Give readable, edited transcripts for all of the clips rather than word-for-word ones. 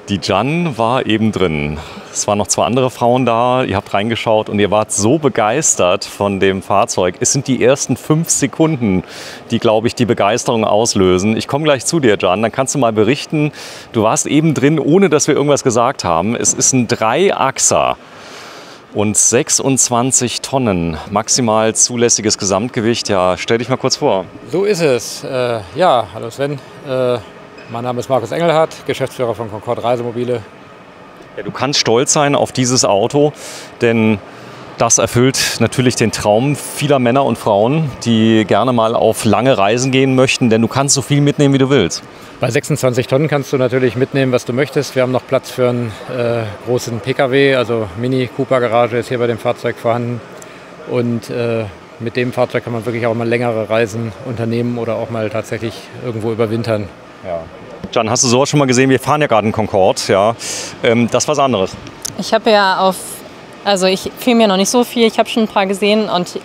Die Jan war eben drin. Es waren noch 2 andere Frauen da. Ihr habt reingeschaut und ihr wart so begeistert von dem Fahrzeug. Es sind die ersten 5 Sekunden, die, glaube ich, die Begeisterung auslösen. Ich komme gleich zu dir, Jan. Dann kannst du mal berichten. Du warst eben drin, ohne dass wir irgendwas gesagt haben. Es ist ein 3-Achser und 26 Tonnen maximal zulässiges Gesamtgewicht. Ja, stell dich mal kurz vor. So ist es. Hallo Sven. Mein Name ist Markus Engelhardt, Geschäftsführer von Concorde Reisemobile. Ja, du kannst stolz sein auf dieses Auto, denn das erfüllt natürlich den Traum vieler Männer und Frauen, die gerne mal auf lange Reisen gehen möchten, denn du kannst so viel mitnehmen, wie du willst. Bei 26 Tonnen kannst du natürlich mitnehmen, was du möchtest. Wir haben noch Platz für einen großen Pkw, also Mini-Cooper-Garage ist hier bei dem Fahrzeug vorhanden. Und mit dem Fahrzeug kann man wirklich auch mal längere Reisen unternehmen oder auch mal tatsächlich irgendwo überwintern. Ja. Jan, hast du sowas schon mal gesehen? Wir fahren ja gerade einen Concorde. Ja. Das ist was anderes. Ich habe ja ich filme ja noch nicht so viel. Ich habe schon ein paar gesehen und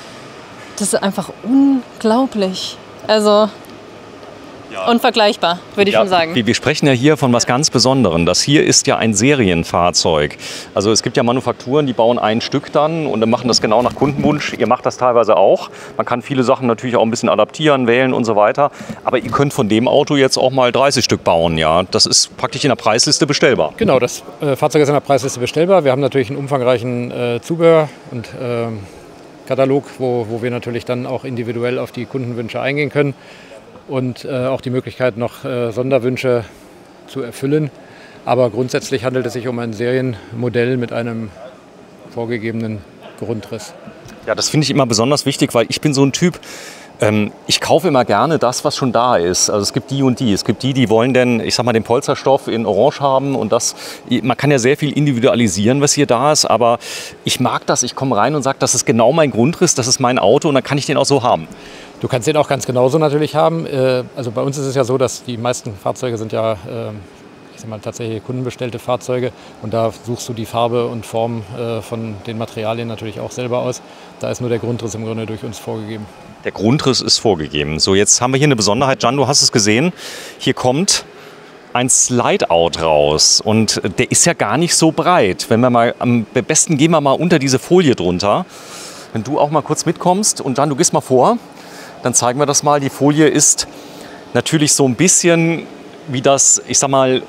das ist einfach unglaublich. Also unvergleichbar, würde ich schon sagen. Wir sprechen ja hier von was ganz Besonderem. Das hier ist ja ein Serienfahrzeug. Also es gibt ja Manufakturen, die bauen ein Stück dann und dann machen das genau nach Kundenwunsch. Ihr macht das teilweise auch. Man kann viele Sachen natürlich auch ein bisschen adaptieren, wählen und so weiter. Aber ihr könnt von dem Auto jetzt auch mal 30 Stück bauen. Ja? Das ist praktisch in der Preisliste bestellbar. Genau, das Fahrzeug ist in der Preisliste bestellbar. Wir haben natürlich einen umfangreichen Zubehör und Katalog, wo wir natürlich dann auch individuell auf die Kundenwünsche eingehen können. Und auch die Möglichkeit, noch Sonderwünsche zu erfüllen. Aber grundsätzlich handelt es sich um ein Serienmodell mit einem vorgegebenen Grundriss. Ja, das finde ich immer besonders wichtig, weil ich bin so ein Typ, ich kaufe immer gerne das, was schon da ist. Also es gibt die und die. Es gibt die wollen denn, ich sag mal, den Polsterstoff in Orange haben und man kann ja sehr viel individualisieren, was hier da ist, aber ich mag das. Ich komme rein und sage, das ist genau mein Grundriss, das ist mein Auto und dann kann ich den auch so haben. Du kannst den auch ganz genauso natürlich haben. Also bei uns ist es ja so, dass die meisten Fahrzeuge sind ja tatsächlich kundenbestellte Fahrzeuge und da suchst du die Farbe und Form von den Materialien natürlich auch selber aus. Da ist nur der Grundriss im Grunde durch uns vorgegeben. Der Grundriss ist vorgegeben. So, jetzt haben wir hier eine Besonderheit. Jan, du hast es gesehen. Hier kommt ein Slide-Out raus und der ist ja gar nicht so breit. Wenn wir mal, am besten gehen wir mal unter diese Folie drunter. Wenn du auch mal kurz mitkommst und Jan, du gehst mal vor. Dann zeigen wir das mal. Die Folie ist natürlich so ein bisschen wie das, ich sag mal,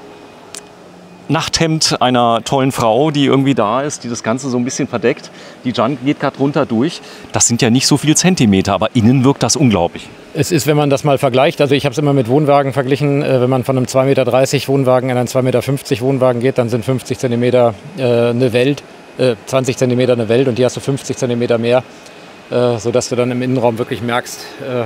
Nachthemd einer tollen Frau, die irgendwie da ist, die das Ganze so ein bisschen verdeckt. Die Jan geht gerade runter durch. Das sind ja nicht so viele Zentimeter, aber innen wirkt das unglaublich. Es ist, wenn man das mal vergleicht, also ich habe es immer mit Wohnwagen verglichen, wenn man von einem 2,30 Meter Wohnwagen in einen 2,50 Meter Wohnwagen geht, dann sind 50 Zentimeter eine Welt, 20 Zentimeter eine Welt und hier hast du 50 Zentimeter mehr. Sodass du dann im Innenraum wirklich merkst,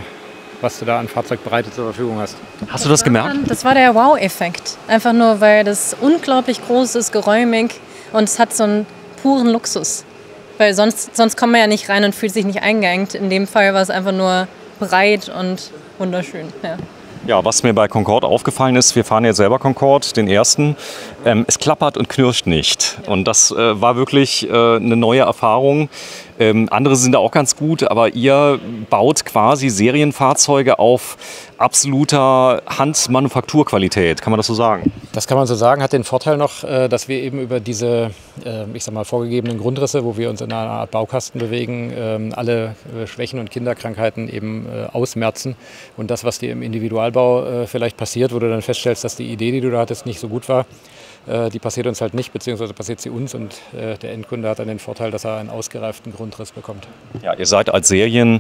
was du da an Fahrzeugbreite zur Verfügung hast. Hast du das gemerkt? Das war der Wow-Effekt. Einfach nur, weil das unglaublich groß ist, geräumig und es hat so einen puren Luxus. Weil sonst kommt man ja nicht rein und fühlt sich nicht eingeengt. In dem Fall war es einfach nur breit und wunderschön. Ja. Ja, was mir bei Concorde aufgefallen ist, wir fahren jetzt selber Concorde, den ersten, es klappert und knirscht nicht. Und das war wirklich eine neue Erfahrung. Andere sind da auch ganz gut, aber ihr baut quasi Serienfahrzeuge auf absoluter Handmanufakturqualität. Kann man das so sagen? Das kann man so sagen. Hat den Vorteil noch, dass wir eben über diese, vorgegebenen Grundrisse, wo wir uns in einer Art Baukasten bewegen, alle Schwächen und Kinderkrankheiten eben ausmerzen. Und das, was dir im Individualbau vielleicht passiert, wo du dann feststellst, dass die Idee, die du da hattest, nicht so gut war, die passiert uns halt nicht, beziehungsweise passiert sie uns und der Endkunde hat dann den Vorteil, dass er einen ausgereiften Grundriss bekommt. Ja, ihr seid als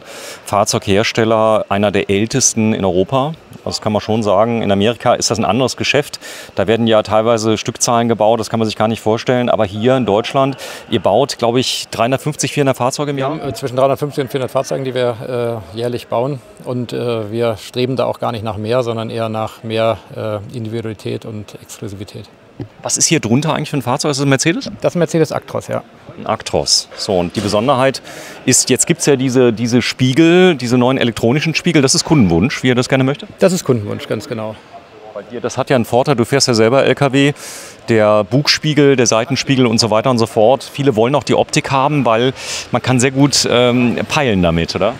Serienfahrzeughersteller einer der ältesten in Europa. Das kann man schon sagen. In Amerika ist das ein anderes Geschäft. Da werden ja teilweise Stückzahlen gebaut, das kann man sich gar nicht vorstellen. Aber hier in Deutschland, ihr baut, glaube ich, 350, 400 Fahrzeuge im Jahr? Wir haben zwischen 350 und 400 Fahrzeugen, die wir jährlich bauen. Und wir streben da auch gar nicht nach mehr, sondern eher nach mehr Individualität und Exklusivität. Was ist hier drunter eigentlich für ein Fahrzeug? Ist das ein Mercedes? Das ist ein Mercedes Actros, ja. Ein Actros. So, und die Besonderheit ist, jetzt gibt es ja diese Spiegel, diese neuen elektronischen Spiegel. Das ist Kundenwunsch, wie ihr das gerne möchte? Das ist Kundenwunsch, ganz genau. Bei dir, das hat ja einen Vorteil, du fährst ja selber LKW. Der Bugspiegel, der Seitenspiegel und so weiter und so fort. Viele wollen auch die Optik haben, weil man kann sehr gut peilen damit, oder?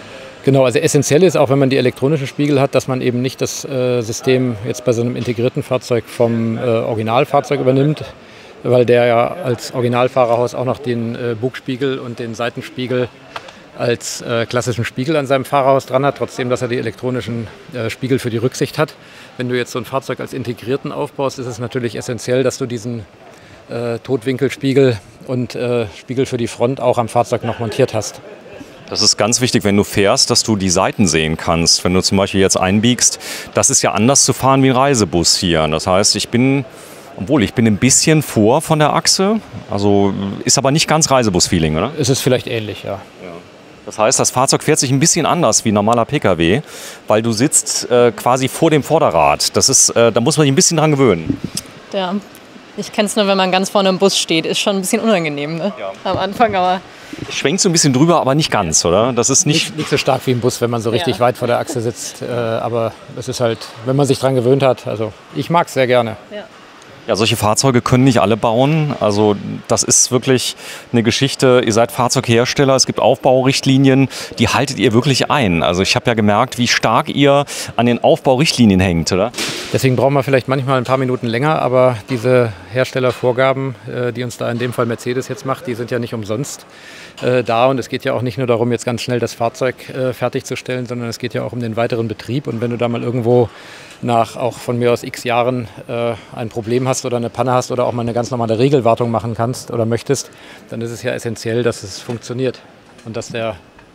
Genau, also essentiell ist auch, wenn man die elektronischen Spiegel hat, dass man eben nicht das System jetzt bei so einem integrierten Fahrzeug vom Originalfahrzeug übernimmt, weil der ja als Originalfahrerhaus auch noch den Bugspiegel und den Seitenspiegel als klassischen Spiegel an seinem Fahrerhaus dran hat, trotzdem, dass er die elektronischen Spiegel für die Rücksicht hat. Wenn du jetzt so ein Fahrzeug als integrierten aufbaust, ist es natürlich essentiell, dass du diesen Totwinkelspiegel und Spiegel für die Front auch am Fahrzeug noch montiert hast. Das ist ganz wichtig, wenn du fährst, dass du die Seiten sehen kannst. Wenn du zum Beispiel jetzt einbiegst, das ist ja anders zu fahren wie ein Reisebus hier. Das heißt, ich bin ein bisschen vor von der Achse, also ist aber nicht ganz Reisebus-Feeling, oder? Es ist vielleicht ähnlich, ja. Das heißt, das Fahrzeug fährt sich ein bisschen anders wie ein normaler Pkw, weil du sitzt quasi vor dem Vorderrad. Das ist, da muss man sich ein bisschen dran gewöhnen. Ja, ich kenne es nur, wenn man ganz vorne im Bus steht. Ist schon ein bisschen unangenehm, ne? Ja. Am Anfang, aber... Schwenkt so ein bisschen drüber, aber nicht ganz, oder? Das ist nicht so stark wie im Bus, wenn man so richtig weit vor der Achse sitzt. Aber es ist halt, wenn man sich dran gewöhnt hat, also ich mag es sehr gerne. Ja. Ja, solche Fahrzeuge können nicht alle bauen. Also das ist wirklich eine Geschichte. Ihr seid Fahrzeughersteller, es gibt Aufbaurichtlinien, die haltet ihr wirklich ein. Also ich habe ja gemerkt, wie stark ihr an den Aufbaurichtlinien hängt, oder? Deswegen brauchen wir vielleicht manchmal ein paar Minuten länger, aber diese Herstellervorgaben, die uns da in dem Fall Mercedes jetzt macht, die sind ja nicht umsonst da. Und es geht ja auch nicht nur darum, jetzt ganz schnell das Fahrzeug fertigzustellen, sondern es geht ja auch um den weiteren Betrieb. Und wenn du da mal irgendwo nach auch von mir aus x Jahren ein Problem hast oder eine Panne hast oder auch mal eine ganz normale Regelwartung machen kannst oder möchtest, dann ist es ja essentiell, dass es funktioniert und dass der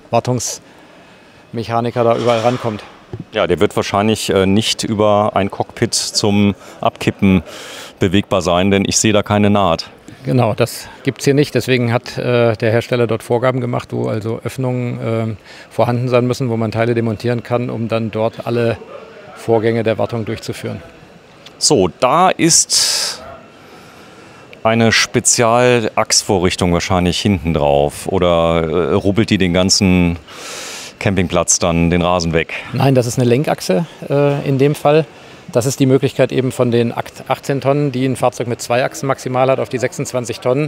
Wartungsmechaniker da überall rankommt. Ja, der wird wahrscheinlich nicht über ein Cockpit zum Abkippen bewegbar sein, denn ich sehe da keine Naht. Genau, das gibt es hier nicht. Deswegen hat der Hersteller dort Vorgaben gemacht, wo also Öffnungen vorhanden sein müssen, wo man Teile demontieren kann, um dann dort alle Vorgänge der Wartung durchzuführen. So, da ist eine Spezialachsvorrichtung wahrscheinlich hinten drauf oder rubbelt die den ganzen Campingplatz dann den Rasen weg? Nein, das ist eine Lenkachse in dem Fall. Das ist die Möglichkeit eben von den 18 Tonnen, die ein Fahrzeug mit 2 Achsen maximal hat, auf die 26 Tonnen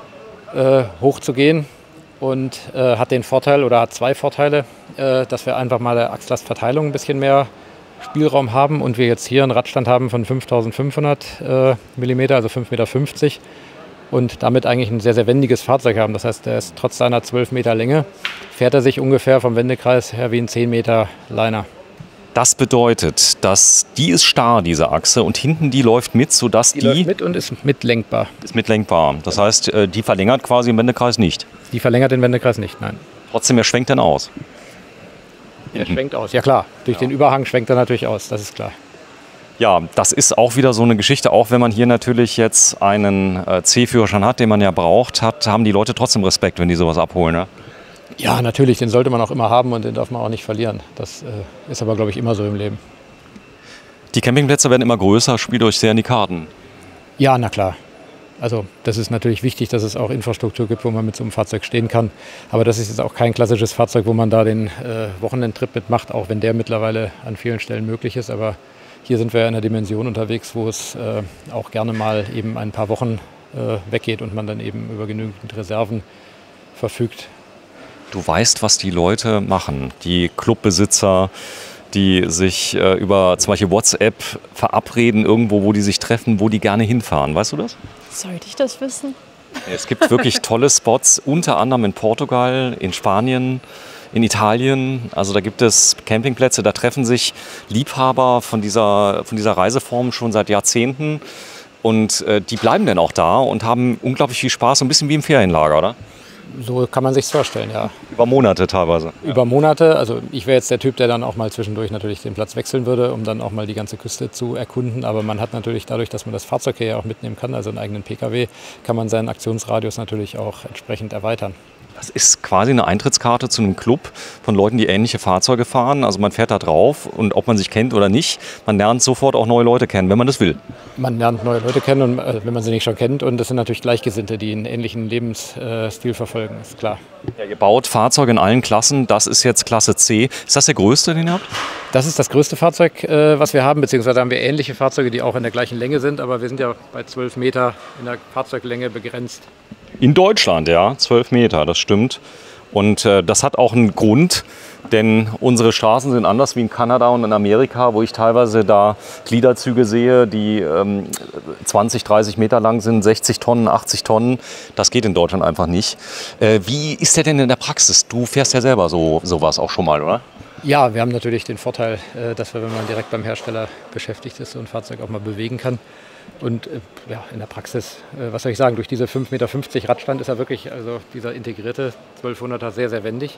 hochzugehen und hat den Vorteil oder hat 2 Vorteile, dass wir einfach mal der Achslastverteilung ein bisschen mehr Spielraum haben und wir jetzt hier einen Radstand haben von 5.500 mm, also 5,50 Meter und damit eigentlich ein sehr, sehr wendiges Fahrzeug haben. Das heißt, der ist trotz seiner 12 Meter Länge, fährt er sich ungefähr vom Wendekreis her wie ein 10 Meter Liner. Das bedeutet, dass die ist starr, diese Achse, und hinten die läuft mit, sodass die läuft mit und ist mitlenkbar. Ist mitlenkbar. Das heißt, die verlängert quasi den Wendekreis nicht. Die verlängert den Wendekreis nicht, nein. Trotzdem, er schwenkt dann aus. Er schwenkt aus, ja klar. Durch den Überhang schwenkt er natürlich aus, das ist klar. Ja, das ist auch wieder so eine Geschichte. Auch wenn man hier natürlich jetzt einen C-Führerschein hat, den man ja braucht, haben die Leute trotzdem Respekt, wenn die sowas abholen, ne? Ja, natürlich, den sollte man auch immer haben und den darf man auch nicht verlieren. Das ist aber, glaube ich, immer so im Leben. Die Campingplätze werden immer größer, spielt euch sehr in die Karten. Ja, na klar. Also das ist natürlich wichtig, dass es auch Infrastruktur gibt, wo man mit so einem Fahrzeug stehen kann. Aber das ist jetzt auch kein klassisches Fahrzeug, wo man da den Wochenendtrip mitmacht, auch wenn der mittlerweile an vielen Stellen möglich ist. Aber hier sind wir in einer Dimension unterwegs, wo es auch gerne mal eben ein paar Wochen weggeht und man dann eben über genügend Reserven verfügt. Du weißt, was die Leute machen, die Clubbesitzer, die sich über zum Beispiel WhatsApp verabreden, irgendwo, wo die sich treffen, wo die gerne hinfahren. Weißt du das? Sollte ich das wissen? Es gibt wirklich tolle Spots, unter anderem in Portugal, in Spanien, in Italien. Also da gibt es Campingplätze, da treffen sich Liebhaber von dieser Reiseform schon seit Jahrzehnten. Und die bleiben dann auch da und haben unglaublich viel Spaß, so ein bisschen wie im Ferienlager, oder? So kann man sich vorstellen, ja. Über Monate teilweise. Über Monate. Also ich wäre jetzt der Typ, der dann auch mal zwischendurch natürlich den Platz wechseln würde, um dann auch mal die ganze Küste zu erkunden. Aber man hat natürlich dadurch, dass man das Fahrzeug hier ja auch mitnehmen kann, also einen eigenen Pkw, kann man seinen Aktionsradius natürlich auch entsprechend erweitern. Das ist quasi eine Eintrittskarte zu einem Club von Leuten, die ähnliche Fahrzeuge fahren. Also man fährt da drauf und ob man sich kennt oder nicht, man lernt sofort auch neue Leute kennen, wenn man das will. Man lernt neue Leute kennen, und, wenn man sie nicht schon kennt. Und das sind natürlich Gleichgesinnte, die einen ähnlichen Lebensstil verfolgen, ist klar. Ja, ihr baut Fahrzeuge in allen Klassen. Das ist jetzt Klasse C. Ist das der größte, den ihr habt? Das ist das größte Fahrzeug, was wir haben. Beziehungsweise haben wir ähnliche Fahrzeuge, die auch in der gleichen Länge sind. Aber wir sind ja bei 12 Meter in der Fahrzeuglänge begrenzt. In Deutschland, ja, 12 Meter, das stimmt. Und das hat auch einen Grund, denn unsere Straßen sind anders wie in Kanada und in Amerika, wo ich teilweise da Gliederzüge sehe, die 20, 30 Meter lang sind, 60 Tonnen, 80 Tonnen. Das geht in Deutschland einfach nicht. Wie ist der denn in der Praxis? Du fährst ja selber sowas auch schon mal, oder? Ja, wir haben natürlich den Vorteil, dass wir, wenn man direkt beim Hersteller beschäftigt ist, so ein Fahrzeug auch mal bewegen kann. Und ja, in der Praxis, was soll ich sagen, durch diese 5,50 Meter Radstand ist er wirklich, also dieser integrierte 1200er, sehr, sehr wendig.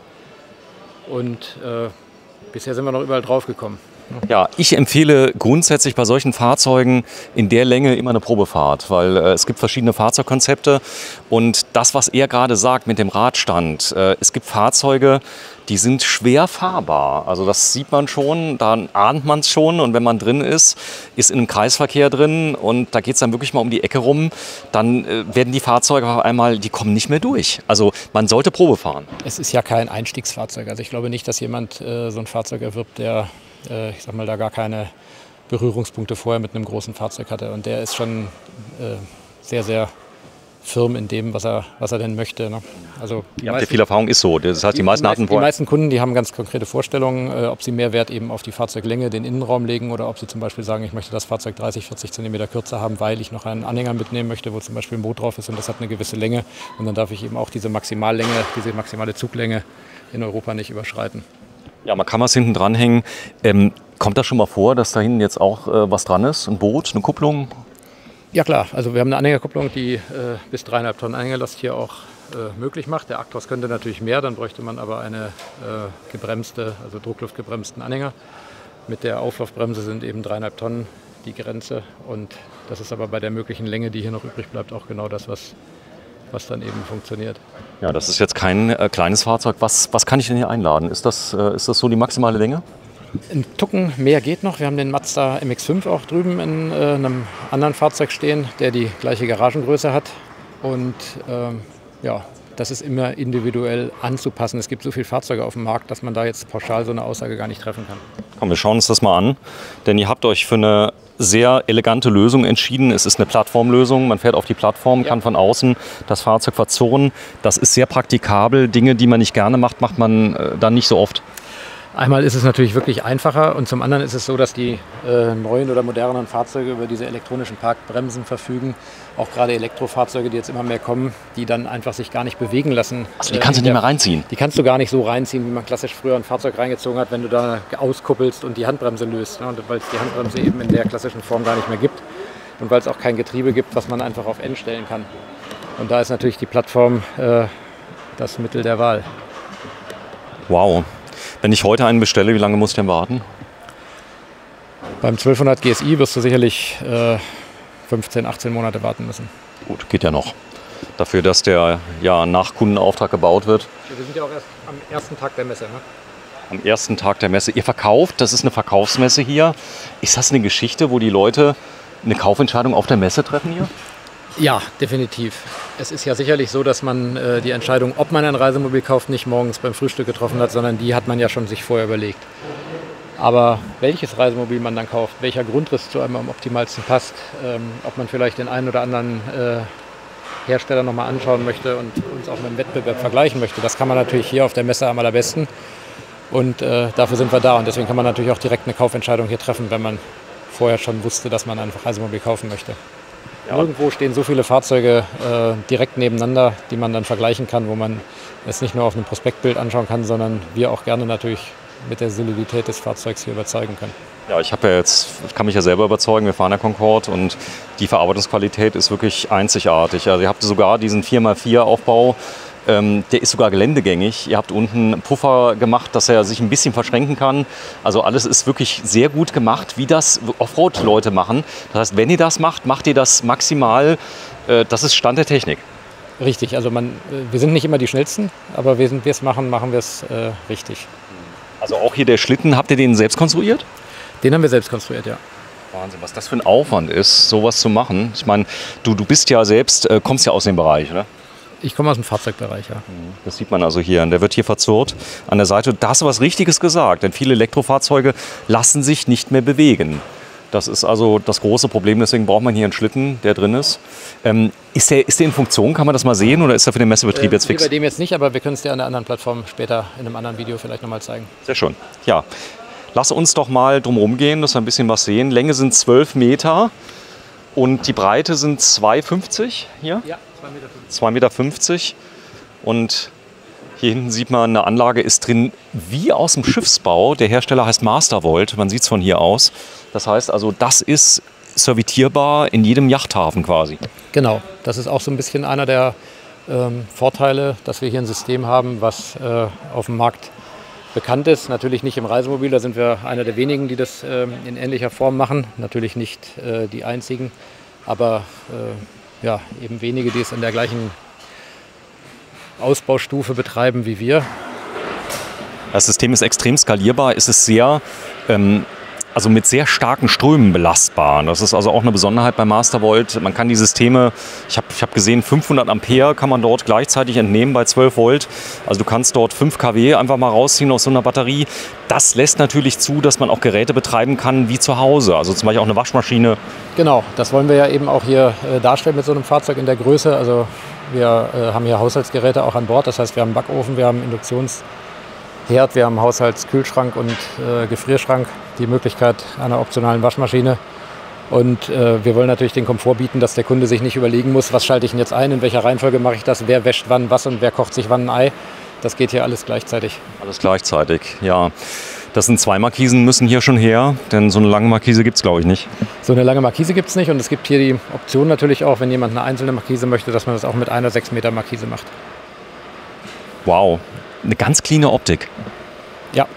Und bisher sind wir noch überall drauf gekommen. Ja, ich empfehle grundsätzlich bei solchen Fahrzeugen in der Länge immer eine Probefahrt, weil es gibt verschiedene Fahrzeugkonzepte und das, was er gerade sagt mit dem Radstand, es gibt Fahrzeuge, die sind schwer fahrbar. Also das sieht man schon, da ahnt man es schon und wenn man drin ist in einem Kreisverkehr drin und da geht es dann wirklich mal um die Ecke rum, dann werden die Fahrzeuge auf einmal, die kommen nicht mehr durch. Also man sollte Probe fahren. Es ist ja kein Einstiegsfahrzeug. Also ich glaube nicht, dass jemand so ein Fahrzeug erwirbt, der ich sag mal, da gar keine Berührungspunkte vorher mit einem großen Fahrzeug hatte. Und der ist schon sehr, sehr firm in dem, was er denn möchte. Ne? Also die meisten, viel Erfahrung ist so. Das heißt, die meisten Kunden, die haben ganz konkrete Vorstellungen, ob sie mehr Wert eben auf die Fahrzeuglänge, den Innenraum legen oder ob sie zum Beispiel sagen, ich möchte das Fahrzeug 30, 40 Zentimeter kürzer haben, weil ich noch einen Anhänger mitnehmen möchte, wo zum Beispiel ein Boot drauf ist und das hat eine gewisse Länge. Und dann darf ich eben auch diese Maximallänge, diese maximale Zuglänge in Europa nicht überschreiten. Ja, man kann was hinten dranhängen. Kommt das schon mal vor, dass da hinten jetzt auch was dran ist? Ein Boot, eine Kupplung? Ja klar, also wir haben eine Anhängerkupplung, die bis 3,5 Tonnen Anhängerlast hier auch möglich macht. Der Actros könnte natürlich mehr, dann bräuchte man aber eine gebremste, also druckluftgebremsten Anhänger. Mit der Auflaufbremse sind eben 3,5 Tonnen die Grenze und das ist aber bei der möglichen Länge, die hier noch übrig bleibt, auch genau das, was dann eben funktioniert. Ja, das ist jetzt kein kleines Fahrzeug. Was kann ich denn hier einladen? Ist das so die maximale Länge? Ein Tucken mehr geht noch. Wir haben den Mazda MX-5 auch drüben in einem anderen Fahrzeug stehen, der die gleiche Garagengröße hat. Und ja, das ist immer individuell anzupassen. Es gibt so viele Fahrzeuge auf dem Markt, dass man da jetzt pauschal so eine Aussage gar nicht treffen kann. Komm, wir schauen uns das mal an. Denn ihr habt euch für eine sehr elegante Lösung entschieden. Es ist eine Plattformlösung. Man fährt auf die Plattform, kann von außen das Fahrzeug verzurren. Das ist sehr praktikabel. Dinge, die man nicht gerne macht, macht man dann nicht so oft. Einmal ist es natürlich wirklich einfacher und zum anderen ist es so, dass die neuen oder modernen Fahrzeuge über diese elektronischen Parkbremsen verfügen. Auch gerade Elektrofahrzeuge, die jetzt immer mehr kommen, die dann einfach sich gar nicht bewegen lassen. Also die kannst du nicht mehr reinziehen? Die kannst du gar nicht so reinziehen, wie man klassisch früher ein Fahrzeug reingezogen hat, wenn du da auskuppelst und die Handbremse löst. Ne? Weil es die Handbremse eben in der klassischen Form gar nicht mehr gibt und weil es auch kein Getriebe gibt, was man einfach auf N stellen kann. Und da ist natürlich die Plattform das Mittel der Wahl. Wow. Wenn ich heute einen bestelle, wie lange muss ich denn warten? Beim 1200 GSI wirst du sicherlich 15, 18 Monate warten müssen. Gut, geht ja noch. Dafür, dass der ja nach Kundenauftrag gebaut wird. Wir sind ja auch erst am ersten Tag der Messe. Ne? Am ersten Tag der Messe. Ihr verkauft, das ist eine Verkaufsmesse hier. Ist das eine Geschichte, wo die Leute eine Kaufentscheidung auf der Messe treffen hier? Ja, definitiv. Es ist ja sicherlich so, dass man die Entscheidung, ob man ein Reisemobil kauft, nicht morgens beim Frühstück getroffen hat, sondern die hat man ja schon sich vorher überlegt. Aber welches Reisemobil man dann kauft, welcher Grundriss zu einem am optimalsten passt, ob man vielleicht den einen oder anderen Hersteller nochmal anschauen möchte und uns auch mit dem Wettbewerb vergleichen möchte, das kann man natürlich hier auf der Messe am allerbesten. Und dafür sind wir da. Und deswegen kann man natürlich auch direkt eine Kaufentscheidung hier treffen, wenn man vorher schon wusste, dass man ein Reisemobil kaufen möchte. Ja. Irgendwo stehen so viele Fahrzeuge direkt nebeneinander, die man dann vergleichen kann, wo man es nicht nur auf einem Prospektbild anschauen kann, sondern wir auch gerne natürlich mit der Solidität des Fahrzeugs hier überzeugen können. Ja, ich kann mich ja selber überzeugen, wir fahren ja Concorde und die Verarbeitungsqualität ist wirklich einzigartig. Also ihr habt sogar diesen 4x4 Aufbau, der ist sogar geländegängig. Ihr habt unten einen Puffer gemacht, dass er sich ein bisschen verschränken kann. Also alles ist wirklich sehr gut gemacht, wie das Offroad-Leute machen. Das heißt, wenn ihr das macht, macht ihr das maximal. Das ist Stand der Technik. Richtig, also wir sind nicht immer die Schnellsten, aber wenn wir es machen, machen wir es richtig. Also auch hier der Schlitten, habt ihr den selbst konstruiert? Den haben wir selbst konstruiert, ja. Wahnsinn, was das für ein Aufwand ist, sowas zu machen. Ich meine, du bist ja selbst, kommst ja aus dem Bereich, oder? Ich komme aus dem Fahrzeugbereich, ja. Das sieht man also hier. Der wird hier verzurrt an der Seite. Da hast du was Richtiges gesagt, denn viele Elektrofahrzeuge lassen sich nicht mehr bewegen. Das ist also das große Problem, deswegen braucht man hier einen Schlitten, der drin ist. Ist der in Funktion, kann man das mal sehen oder ist der für den Messebetrieb jetzt fix? Bei dem jetzt nicht, aber wir können es dir an der anderen Plattform später in einem anderen Video vielleicht nochmal zeigen. Sehr schön. Ja, lass uns doch mal drumherum gehen, dass wir ein bisschen was sehen. Länge sind 12 Meter und die Breite sind 2,50 hier? Ja, 2,50 Meter. 2,50 Meter. Und hier hinten sieht man, eine Anlage ist drin wie aus dem Schiffsbau. Der Hersteller heißt Mastervolt, man sieht es von hier aus. Das heißt also, das ist servitierbar in jedem Yachthafen quasi. Genau, das ist auch so ein bisschen einer der Vorteile, dass wir hier ein System haben, was auf dem Markt bekannt ist. Natürlich nicht im Reisemobil, da sind wir einer der wenigen, die das in ähnlicher Form machen. Natürlich nicht die einzigen, aber ja, eben wenige, die es in der gleichen Ausbaustufe betreiben wie wir. Das System ist extrem skalierbar, es ist sehr, also mit sehr starken Strömen belastbar. Das ist also auch eine Besonderheit bei Mastervolt. Man kann die Systeme, ich hab gesehen, 500 Ampere kann man dort gleichzeitig entnehmen bei 12 Volt. Also du kannst dort 5 kW einfach mal rausziehen aus so einer Batterie. Das lässt natürlich zu, dass man auch Geräte betreiben kann wie zu Hause. Also zum Beispiel auch eine Waschmaschine. Genau, das wollen wir ja eben auch hier darstellen mit so einem Fahrzeug in der Größe. Also wir haben hier Haushaltsgeräte auch an Bord. Das heißt, wir haben einen Backofen, wir haben einen Induktionsherd, wir haben einen Haushaltskühlschrank und Gefrierschrank, die Möglichkeit einer optionalen Waschmaschine. Und wir wollen natürlich den Komfort bieten, dass der Kunde sich nicht überlegen muss, was schalte ich denn jetzt ein, in welcher Reihenfolge mache ich das, wer wäscht wann was und wer kocht sich wann ein Ei. Das geht hier alles gleichzeitig. Alles gleichzeitig, ja. Das sind 2 Markisen, müssen hier schon her, denn so eine lange Markise gibt es, glaube ich, nicht. So eine lange Markise gibt es nicht und es gibt hier die Option natürlich auch, wenn jemand eine einzelne Markise möchte, dass man das auch mit einer 6 Meter Markise macht. Wow, eine ganz cleane Optik. Ja.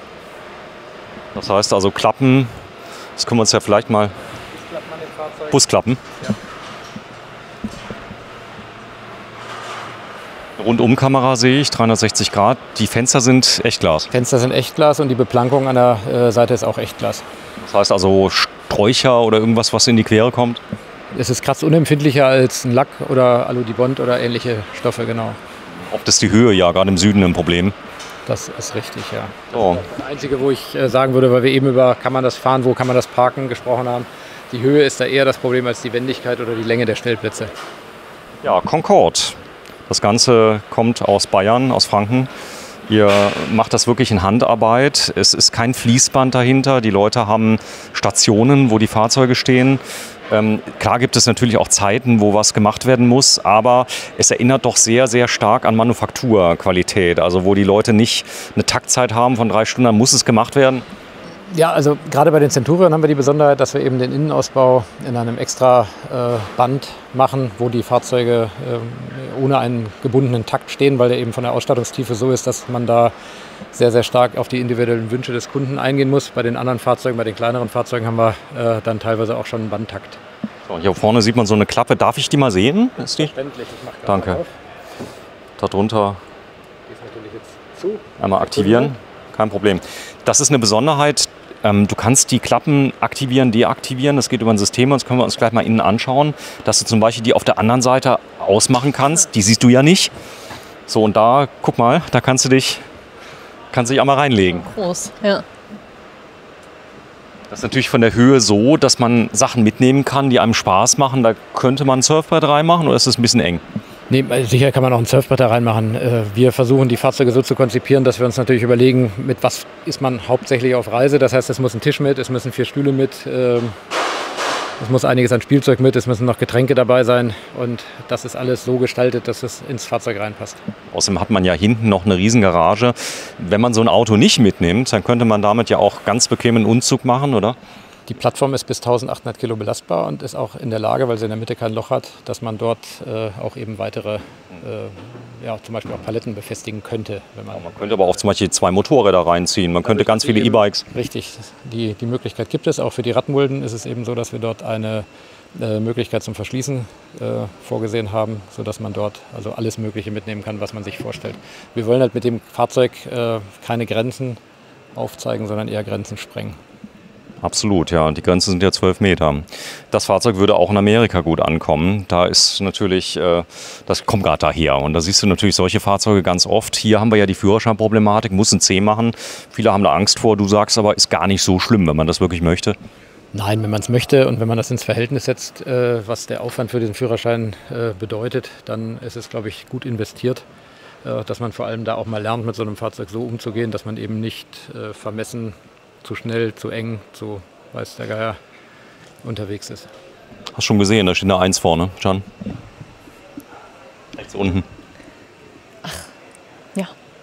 Das heißt also Klappen, das können wir uns ja vielleicht mal... Busklappen. Ja. Rundumkamera sehe ich, 360 Grad. Die Fenster sind Echtglas. Fenster sind Echtglas und die Beplankung an der Seite ist auch Echtglas. Das heißt also Sträucher oder irgendwas, was in die Quere kommt? Es ist kratzunempfindlicher als ein Lack oder Aludibond oder ähnliche Stoffe, genau. Oft ist die Höhe ja gerade im Süden ein Problem. Das ist richtig, ja. Oh. Das Einzige, wo ich sagen würde, weil wir eben über kann man das fahren, wo kann man das parken gesprochen haben, die Höhe ist da eher das Problem als die Wendigkeit oder die Länge der Stellplätze. Ja, Concorde. Das Ganze kommt aus Bayern, aus Franken. Ihr macht das wirklich in Handarbeit. Es ist kein Fließband dahinter. Die Leute haben Stationen, wo die Fahrzeuge stehen. Klar gibt es natürlich auch Zeiten, wo was gemacht werden muss, aber es erinnert doch sehr, sehr stark an Manufakturqualität. Also wo die Leute nicht eine Taktzeit haben von 3 Stunden, dann muss es gemacht werden. Ja, also gerade bei den Centurion haben wir die Besonderheit, dass wir eben den Innenausbau in einem extra Band machen, wo die Fahrzeuge ohne einen gebundenen Takt stehen, weil der eben von der Ausstattungstiefe so ist, dass man da sehr, sehr stark auf die individuellen Wünsche des Kunden eingehen muss. Bei den anderen Fahrzeugen, bei den kleineren Fahrzeugen haben wir dann teilweise auch schon einen Bandtakt. So, hier vorne sieht man so eine Klappe. Darf ich die mal sehen? Ist die? Verständlich, ich mache Danke. auf. Darunter Die ist natürlich jetzt zu. einmal aktivieren. Kein Problem. Das ist eine Besonderheit. Du kannst die Klappen aktivieren, deaktivieren. Das geht über ein System. Das können wir uns gleich mal innen anschauen. Dass du zum Beispiel die auf der anderen Seite ausmachen kannst. Die siehst du ja nicht. So, und da, guck mal, da kannst du dich einmal reinlegen. Groß, ja. Das ist natürlich von der Höhe so, dass man Sachen mitnehmen kann, die einem Spaß machen. Da könnte man ein Surfbrett reinmachen oder ist das ein bisschen eng? Nee, sicher kann man auch ein Surfbrett da reinmachen. Wir versuchen die Fahrzeuge so zu konzipieren, dass wir uns natürlich überlegen, mit was ist man hauptsächlich auf Reise. Das heißt, es muss ein Tisch mit, es müssen 4 Stühle mit, es muss einiges an Spielzeug mit, es müssen noch Getränke dabei sein. Und das ist alles so gestaltet, dass es ins Fahrzeug reinpasst. Außerdem hat man ja hinten noch eine riesen Garage. Wenn man so ein Auto nicht mitnimmt, dann könnte man damit ja auch ganz bequem einen Umzug machen, oder? Die Plattform ist bis 1800 Kilo belastbar und ist auch in der Lage, weil sie in der Mitte kein Loch hat, dass man dort auch eben weitere, zum Beispiel auch Paletten befestigen könnte. Man könnte aber auch zum Beispiel 2 Motorräder reinziehen. Man könnte ganz viele E-Bikes. Richtig, die Möglichkeit gibt es. Auch für die Radmulden ist es eben so, dass wir dort eine Möglichkeit zum Verschließen vorgesehen haben, sodass man dort also alles Mögliche mitnehmen kann, was man sich vorstellt. Wir wollen halt mit dem Fahrzeug keine Grenzen aufzeigen, sondern eher Grenzen sprengen. Absolut, ja. Die Grenzen sind ja 12 Meter. Das Fahrzeug würde auch in Amerika gut ankommen. Da ist natürlich, das kommt gerade daher. Und da siehst du natürlich solche Fahrzeuge ganz oft. Hier haben wir ja die Führerscheinproblematik, muss ein C machen. Viele haben da Angst vor. Du sagst aber, ist gar nicht so schlimm, wenn man das wirklich möchte. Nein, wenn man es möchte und wenn man das ins Verhältnis setzt, was der Aufwand für diesen Führerschein bedeutet, dann ist es, glaube ich, gut investiert, dass man vor allem da auch mal lernt, mit so einem Fahrzeug so umzugehen, dass man eben nicht vermessen, zu schnell, zu eng, zu weiß der Geier unterwegs ist. Hast schon gesehen, da steht eine 1 vorne, Can. Rechts unten. Ja.